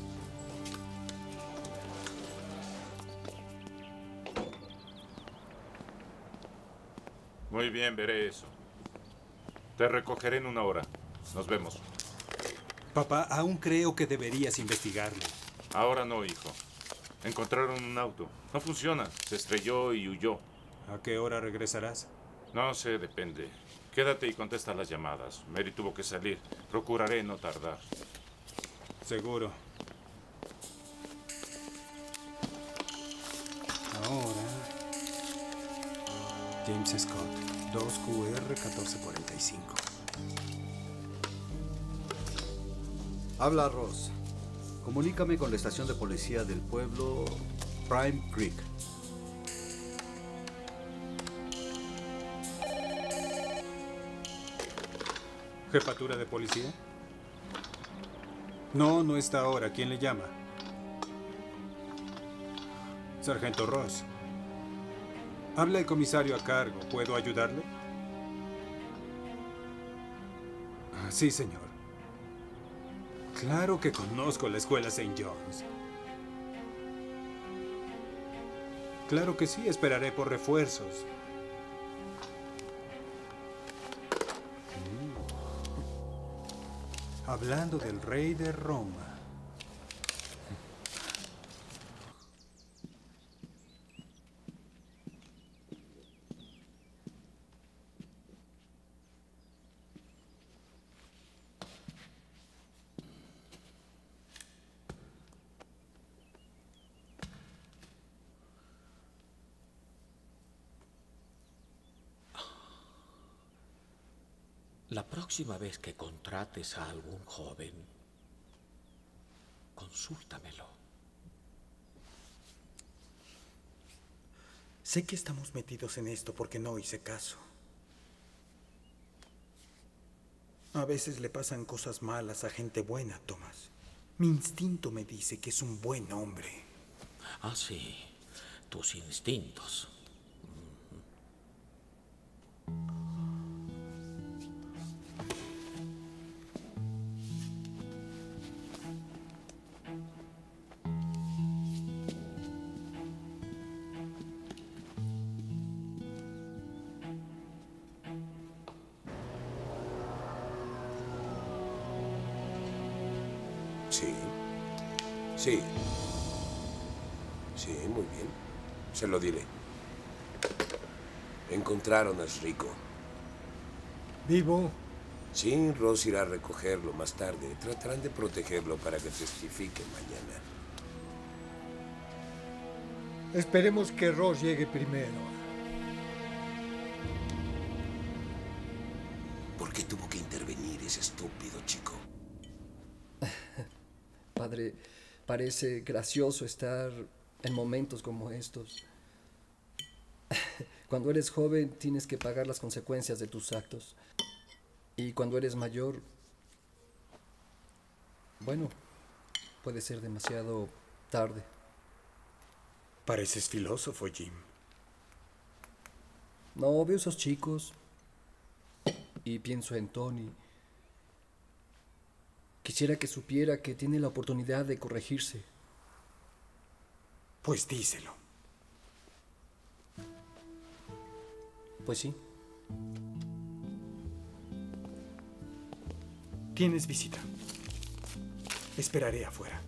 Muy bien, veré eso. Te recogeré en una hora. Nos vemos. Papá, aún creo que deberías investigarlo. Ahora no, hijo. Encontraron un auto. No funciona. Se estrelló y huyó. ¿A qué hora regresarás? No sé, depende. Quédate y contesta las llamadas. Mary tuvo que salir. Procuraré no tardar. Seguro. Ahora, James Scott. dos Q R catorce cuarenta y cinco. Habla Ross. Comunícame con la estación de policía del pueblo Prime Creek. ¿Jefatura de policía? No, no está ahora. ¿Quién le llama? Sargento Ross. Habla el comisario a cargo. ¿Puedo ayudarle? Ah, sí, señor. Claro que conozco la escuela Saint John's. Claro que sí, esperaré por refuerzos. Mm. Hablando del rey de Roma. La próxima vez que contrates a algún joven, consúltamelo. Sé que estamos metidos en esto porque no hice caso. A veces le pasan cosas malas a gente buena, Thomas. Mi instinto me dice que es un buen hombre. Ah, sí, tus instintos. Sí. Sí. Sí, muy bien. Se lo diré. Encontraron a Rico. ¿Vivo? Sí, Ross irá a recogerlo más tarde. Tratarán de protegerlo para que testifique mañana. Esperemos que Ross llegue primero. ¿Por qué tuvo que intervenir ese estúpido chico? Padre, parece gracioso estar en momentos como estos. Cuando eres joven tienes que pagar las consecuencias de tus actos. Y cuando eres mayor, bueno, puede ser demasiado tarde. Pareces filósofo, Jim. No, veo esos chicos y pienso en Tony. Quisiera que supiera que tiene la oportunidad de corregirse. Pues díselo. Pues sí. Tienes visita. Esperaré afuera.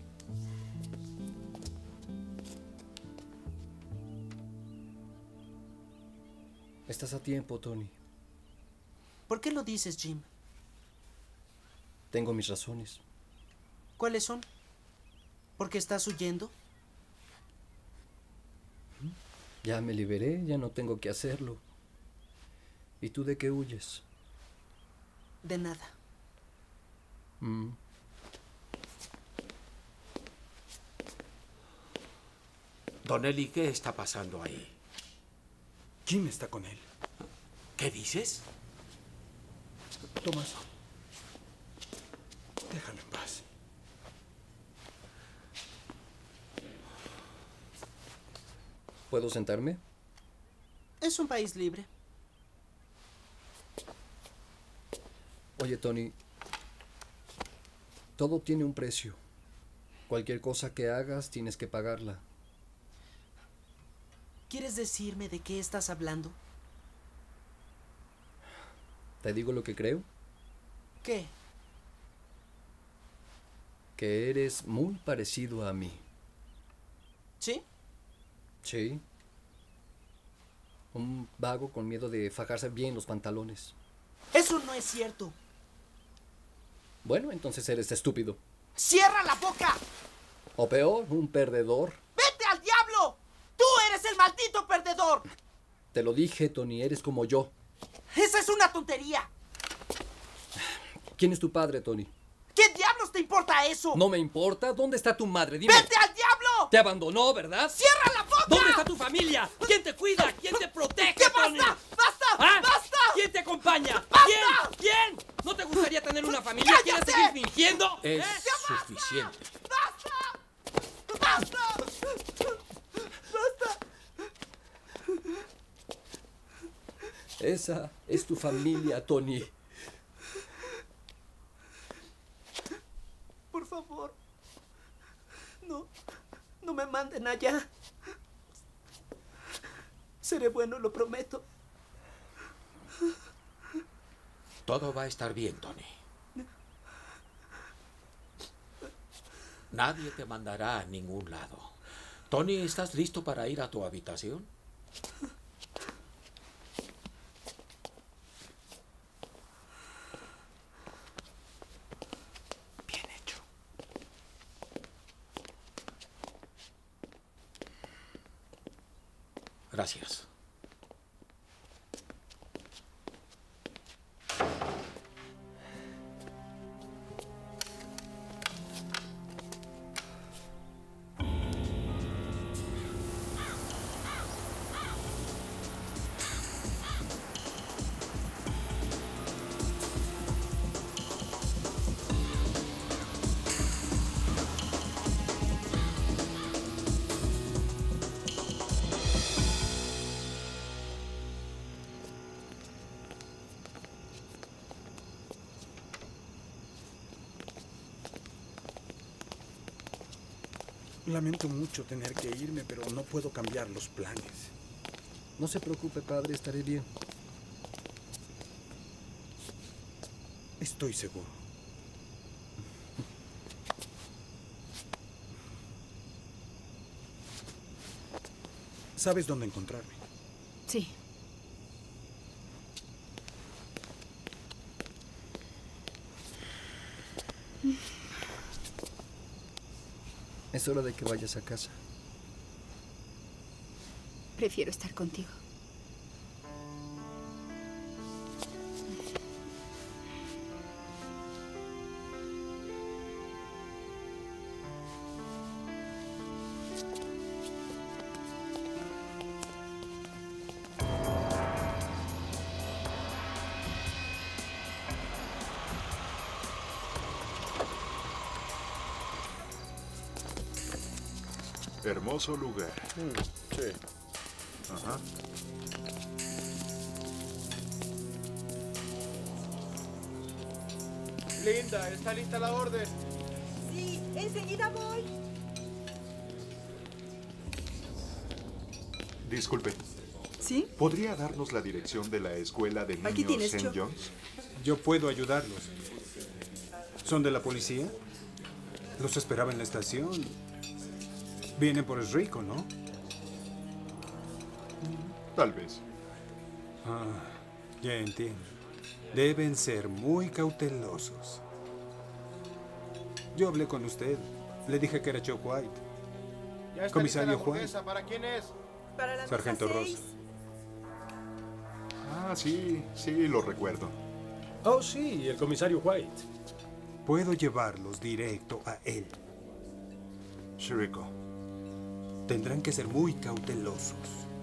Estás a tiempo, Tony. ¿Por qué lo dices, Jim? Tengo mis razones. ¿Cuáles son? ¿Por qué estás huyendo? Ya me liberé, ya no tengo que hacerlo. ¿Y tú de qué huyes? De nada. Mm. Donnelly, ¿qué está pasando ahí? Jim está con él. ¿Qué dices? Thomas, déjalo en paz. ¿Puedo sentarme? Es un país libre. Oye, Tony, todo tiene un precio. Cualquier cosa que hagas tienes que pagarla. ¿Quieres decirme de qué estás hablando? ¿Te digo lo que creo? ¿Qué? Que eres muy parecido a mí. ¿Sí? Sí. Un vago con miedo de fajarse bien los pantalones. Eso no es cierto. Bueno, entonces eres estúpido. ¡Cierra la boca! O peor, un perdedor. ¡Vete al diablo! ¡Tú eres el maldito perdedor! Te lo dije, Tony, eres como yo. ¡Esa es una tontería! ¿Quién es tu padre, Tony? ¿Qué diablos te importa eso? No me importa. ¿Dónde está tu madre? Dime. ¡Vete al diablo! Te abandonó, ¿verdad? ¡Cierra la boca! ¿Dónde está tu familia? ¿Quién te cuida? ¿Quién te protege, ¿Qué Tony? basta? ¡Basta! ¿Ah? ¡Basta! ¿Quién te acompaña? ¡Basta! ¿Quién? ¿Quién? ¿No te gustaría tener una familia? ¿Quieres ¡Cállate! seguir fingiendo? Es ¿Eh? suficiente. ¡Basta! ¡Basta! Esa es tu familia, Tony. Por favor, no, no me manden allá. Seré bueno, lo prometo. Todo va a estar bien, Tony. Nadie te mandará a ningún lado. Tony, ¿estás listo para ir a tu habitación? Bien hecho. Gracias. Lamento mucho tener que irme, pero no puedo cambiar los planes. No se preocupe, padre, estaré bien. Estoy seguro. ¿Sabes dónde encontrarme? Sí. Es hora de que vayas a casa. Prefiero estar contigo. Hermoso lugar. Mm, sí. Ajá. Linda, ¿está lista la orden? Sí, enseguida voy. Disculpe. ¿Sí? ¿Podría darnos la dirección de la escuela de Aquí niños tienes, Saint Joe. John's? Yo puedo ayudarlos. ¿Son de la policía? Los esperaba en la estación. Vienen por el rico, ¿no? Tal vez. Ah, ya entiendo. Deben ser muy cautelosos. Yo hablé con usted. Le dije que era Chuck White. Ya está Comisario lista la Juan. hamburguesa. ¿Para quién es? Para la Sargento mesa Ross. seis. Ah, sí, sí, lo recuerdo. Oh, sí, el comisario White. Puedo llevarlos directo a él. Shiriko. Tendrán que ser muy cautelosos.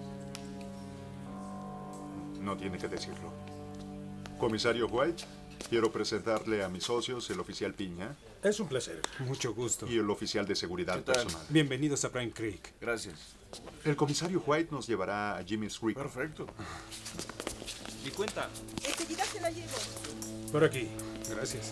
No tiene que decirlo. Comisario White, quiero presentarle a mis socios, el oficial Piña. Es un placer. Mucho gusto. Y el oficial de seguridad ¿Qué tal? personal. Bienvenidos a Prime Creek. Gracias. El comisario White nos llevará a Jimmy's Creek. Perfecto. Mi cuenta. Enseguida se la llevo. Por aquí. Gracias.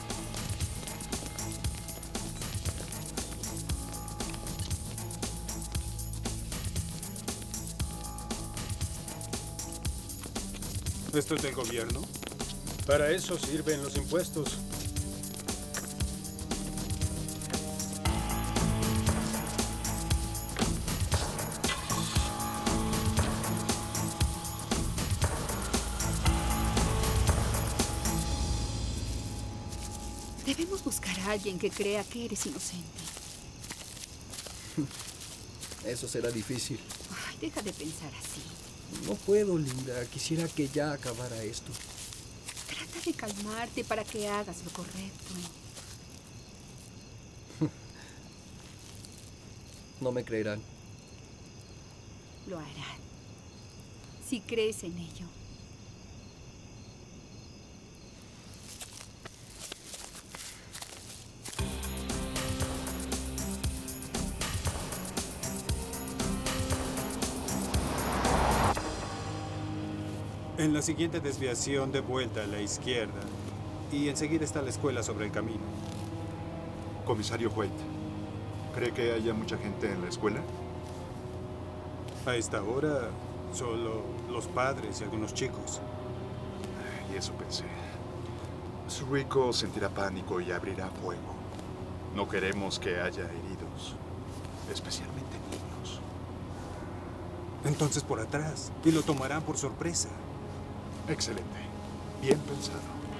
¿Esto es del gobierno? Para eso sirven los impuestos. Debemos buscar a alguien que crea que eres inocente. Eso será difícil. Ay, deja de pensar así. No puedo, Linda. Quisiera que ya acabara esto. Trata de calmarte para que hagas lo correcto. No me creerán. Lo harán. Si crees en ello. En la siguiente desviación de vuelta a la izquierda. Y enseguida está la escuela sobre el camino. Comisario White, ¿cree que haya mucha gente en la escuela? A esta hora, solo los padres y algunos chicos. Y eso pensé. Rico sentirá pánico y abrirá fuego. No queremos que haya heridos, especialmente niños. Entonces por atrás, y lo tomarán por sorpresa. Excelente. Bien pensado.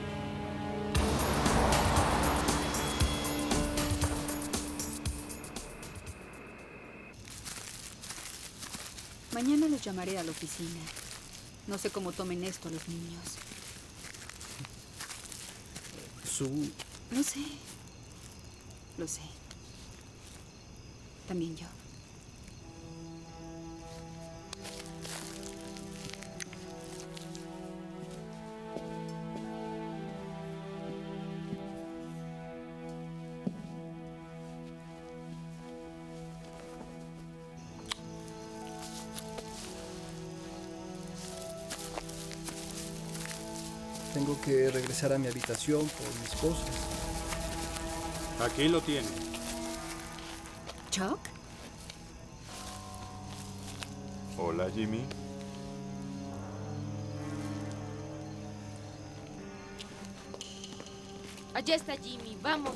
Mañana los llamaré a la oficina. No sé cómo tomen esto los niños. Su... No sé. Lo sé. También yo. Tengo que regresar a mi habitación por mis cosas. Aquí lo tiene. ¿Chuck? Hola, Jimmy. Allá está Jimmy, vamos.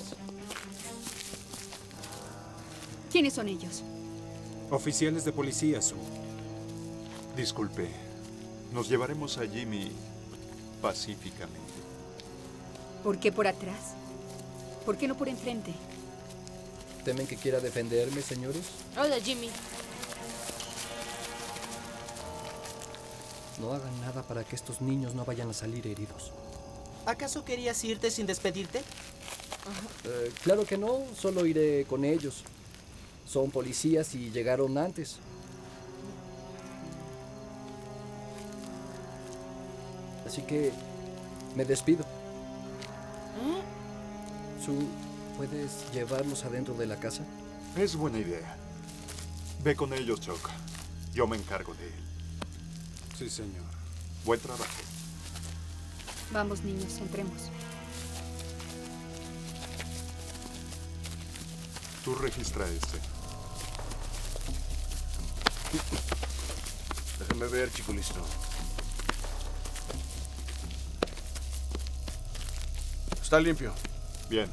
¿Quiénes son ellos? Oficiales de policía, Sue. Disculpe. Nos llevaremos a Jimmy pacíficamente. ¿Por qué por atrás? ¿Por qué no por enfrente? ¿Temen que quiera defenderme, señores? Hola, Jimmy. No hagan nada para que estos niños no vayan a salir heridos. ¿Acaso querías irte sin despedirte? Eh, claro que no, solo iré con ellos. Son policías y llegaron antes. Así que me despido. ¿Eh? Sue, ¿puedes llevarlos adentro de la casa? Es buena idea. Ve con ellos, Chuck. Yo me encargo de él. Sí, señor. Buen trabajo. Vamos, niños, entremos. Tú registra este. Déjame ver, chico listo. Está limpio. Bien.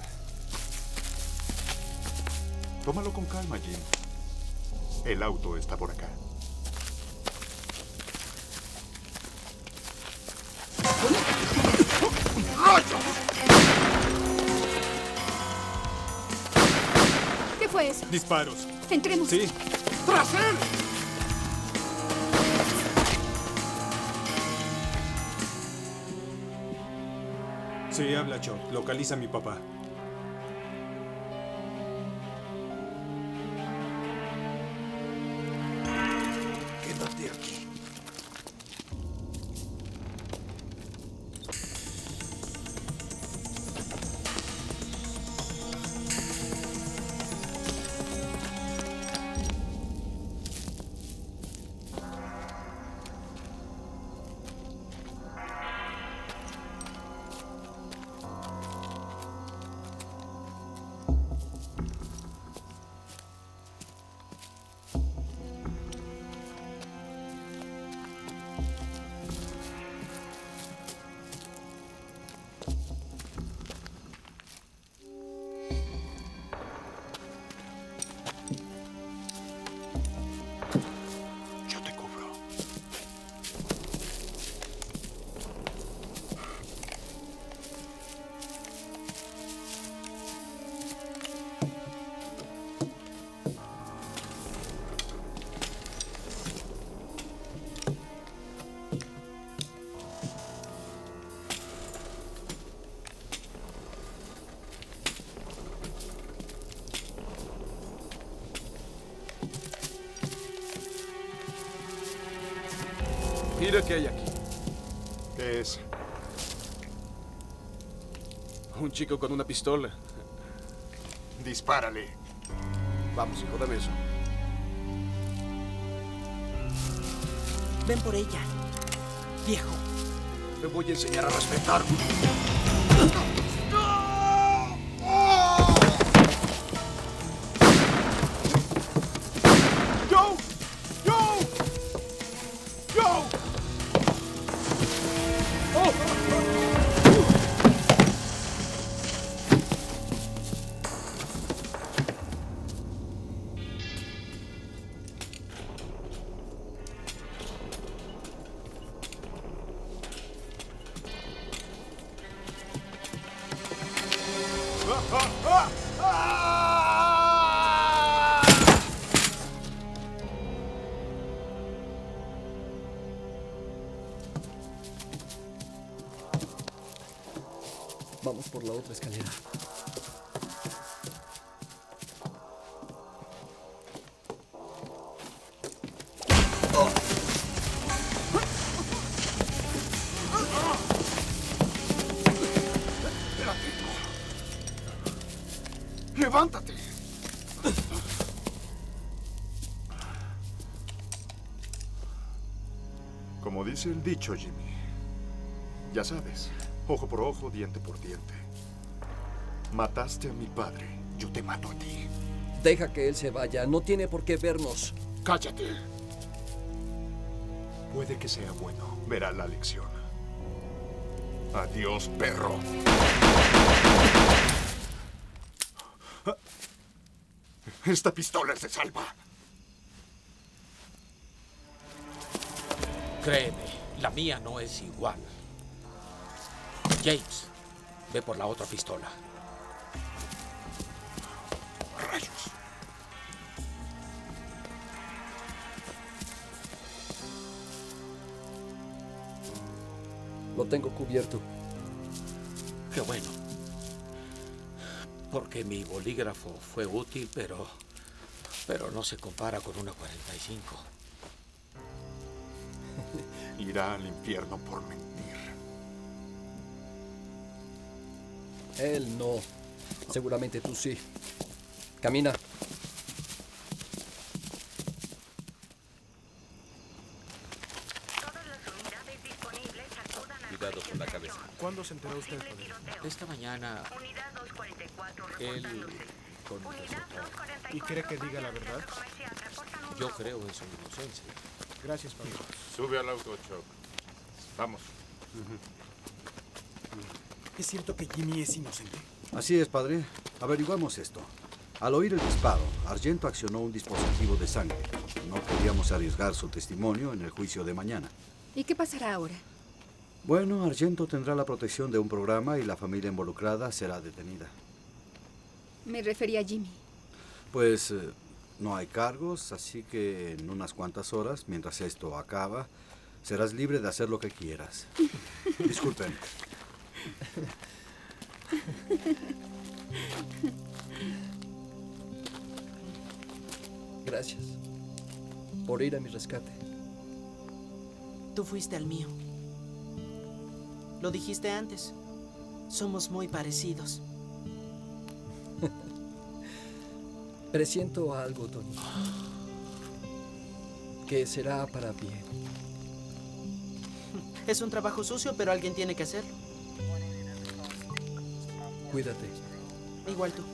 Tómalo con calma, Jim. El auto está por acá. ¿Qué fue eso? Disparos. Entremos. Sí. ¡Tras él! Sí, habla, Chuck. Localiza a mi papá. Quédate aquí. Mira qué hay aquí. ¿Qué es? Un chico con una pistola. Dispárale. Vamos, hijo, dame eso. Ven por ella, viejo. Te voy a enseñar a respetar. ¡Joe! ¡Joe! ¡Joe! ¡Oh! Vamos por la otra escalera. ¡Levántate! Como dice el dicho, Jimmy. Ya sabes, ojo por ojo, diente por diente. Mataste a mi padre, yo te mato a ti. Deja que él se vaya, no tiene por qué vernos. ¡Cállate! Puede que sea bueno, verá la lección. Adiós, perro. Esta pistola es de Salva. Créeme, la mía no es igual. James, ve por la otra pistola. Rayos. Lo tengo cubierto. Qué bueno. Porque mi bolígrafo fue útil, pero... pero no se compara con una cuarenta y cinco. Irá al infierno por mentir. Él no. Seguramente tú sí. Camina. Cuidado con la cabeza. ¿Cuándo se enteró usted, padre? Esta mañana... él... con nosotros. ¿Y cree que diga la verdad? Yo creo en su inocencia. Gracias, padre. Sube al auto, Chuck. Vamos. ¿Es cierto que Jimmy es inocente? Así es, padre. Averiguamos esto. Al oír el disparo, Argento accionó un dispositivo de sangre. No queríamos arriesgar su testimonio en el juicio de mañana. ¿Y qué pasará ahora? Bueno, Argento tendrá la protección de un programa y la familia involucrada será detenida. Me refería a Jimmy. Pues eh, no hay cargos, así que en unas cuantas horas, mientras esto acaba, serás libre de hacer lo que quieras. Disculpen. Gracias por ir a mi rescate. Tú fuiste al mío. Lo dijiste antes. Somos muy parecidos. Presiento algo, Tony. Que será para bien. Es un trabajo sucio, pero alguien tiene que hacerlo. Cuídate. Igual tú.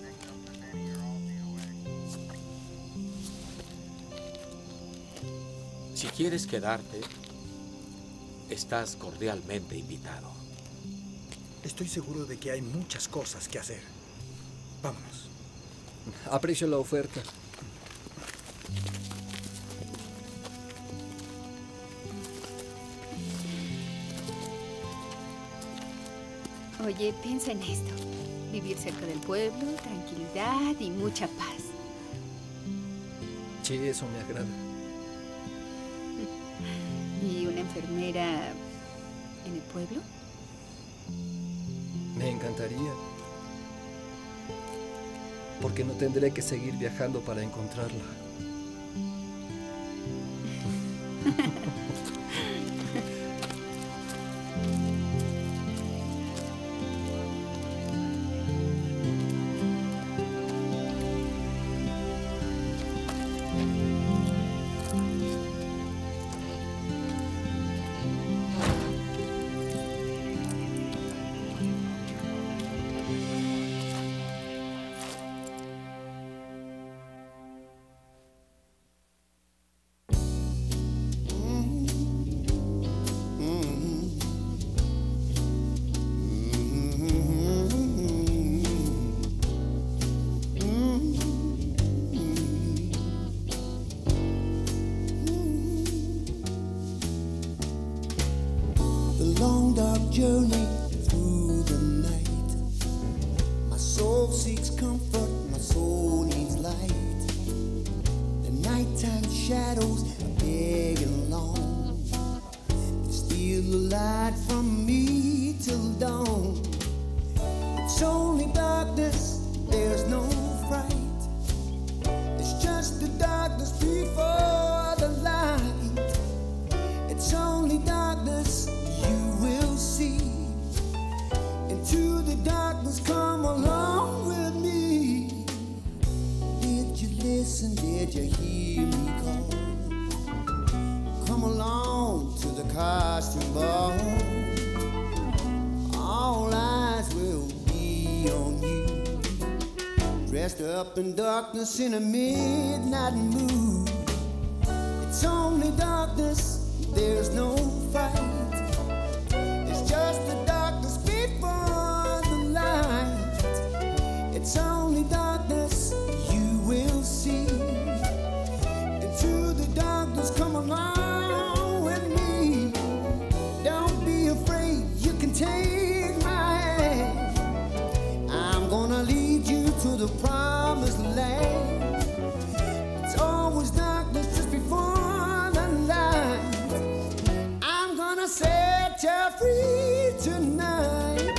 Si quieres quedarte, estás cordialmente invitado. Estoy seguro de que hay muchas cosas que hacer. Vámonos. Aprecio la oferta. Oye, piensa en esto. Vivir cerca del pueblo, tranquilidad y mucha paz. Sí, eso me agrada. ¿Y una enfermera en el pueblo? Me encantaría. Porque no tendré que seguir viajando para encontrarla. soul seeks comfort, my soul needs light. The nighttime shadows are big and long. Steal the light from me till dawn. It's only darkness, there's no fright. It's just the darkness before the light. It's only darkness, you will see. Into the darkness, come along with me. Did you listen? Did you hear me call? Come along to the costume ball. All eyes will be on you. Dressed up in darkness in a midnight mood. It's only darkness, there's no fight. It's just the darkness before the light. It's only darkness, you will see. Into the darkness, come along with me. Don't be afraid, you can take my hand. I'm gonna lead you to the promised land. It's always darkness just before the light. I'm gonna set you free tonight.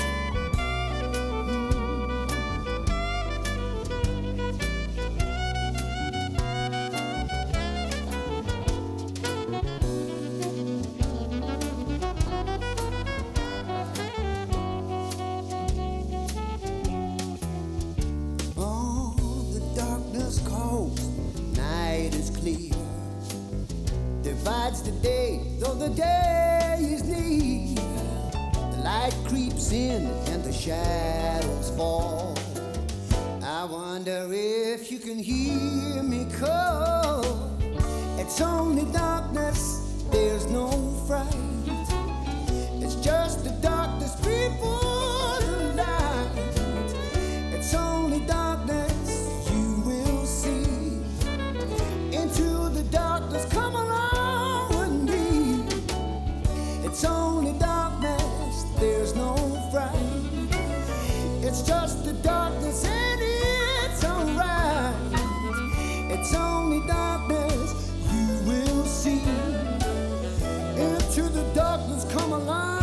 Oh, the darkness calls, night is clear. Divides the day, though the day is near. The light creeps in and the shadows fall. I wonder if you can hear me call. It's only darkness, there's no fright. It's just the darkness before the light. It's only darkness, you will see. Into the darkness, come along with me. It's only darkness, there's no fright. It's just the darkness and it's alright. It's only darkness, you will see. Into the darkness, come along.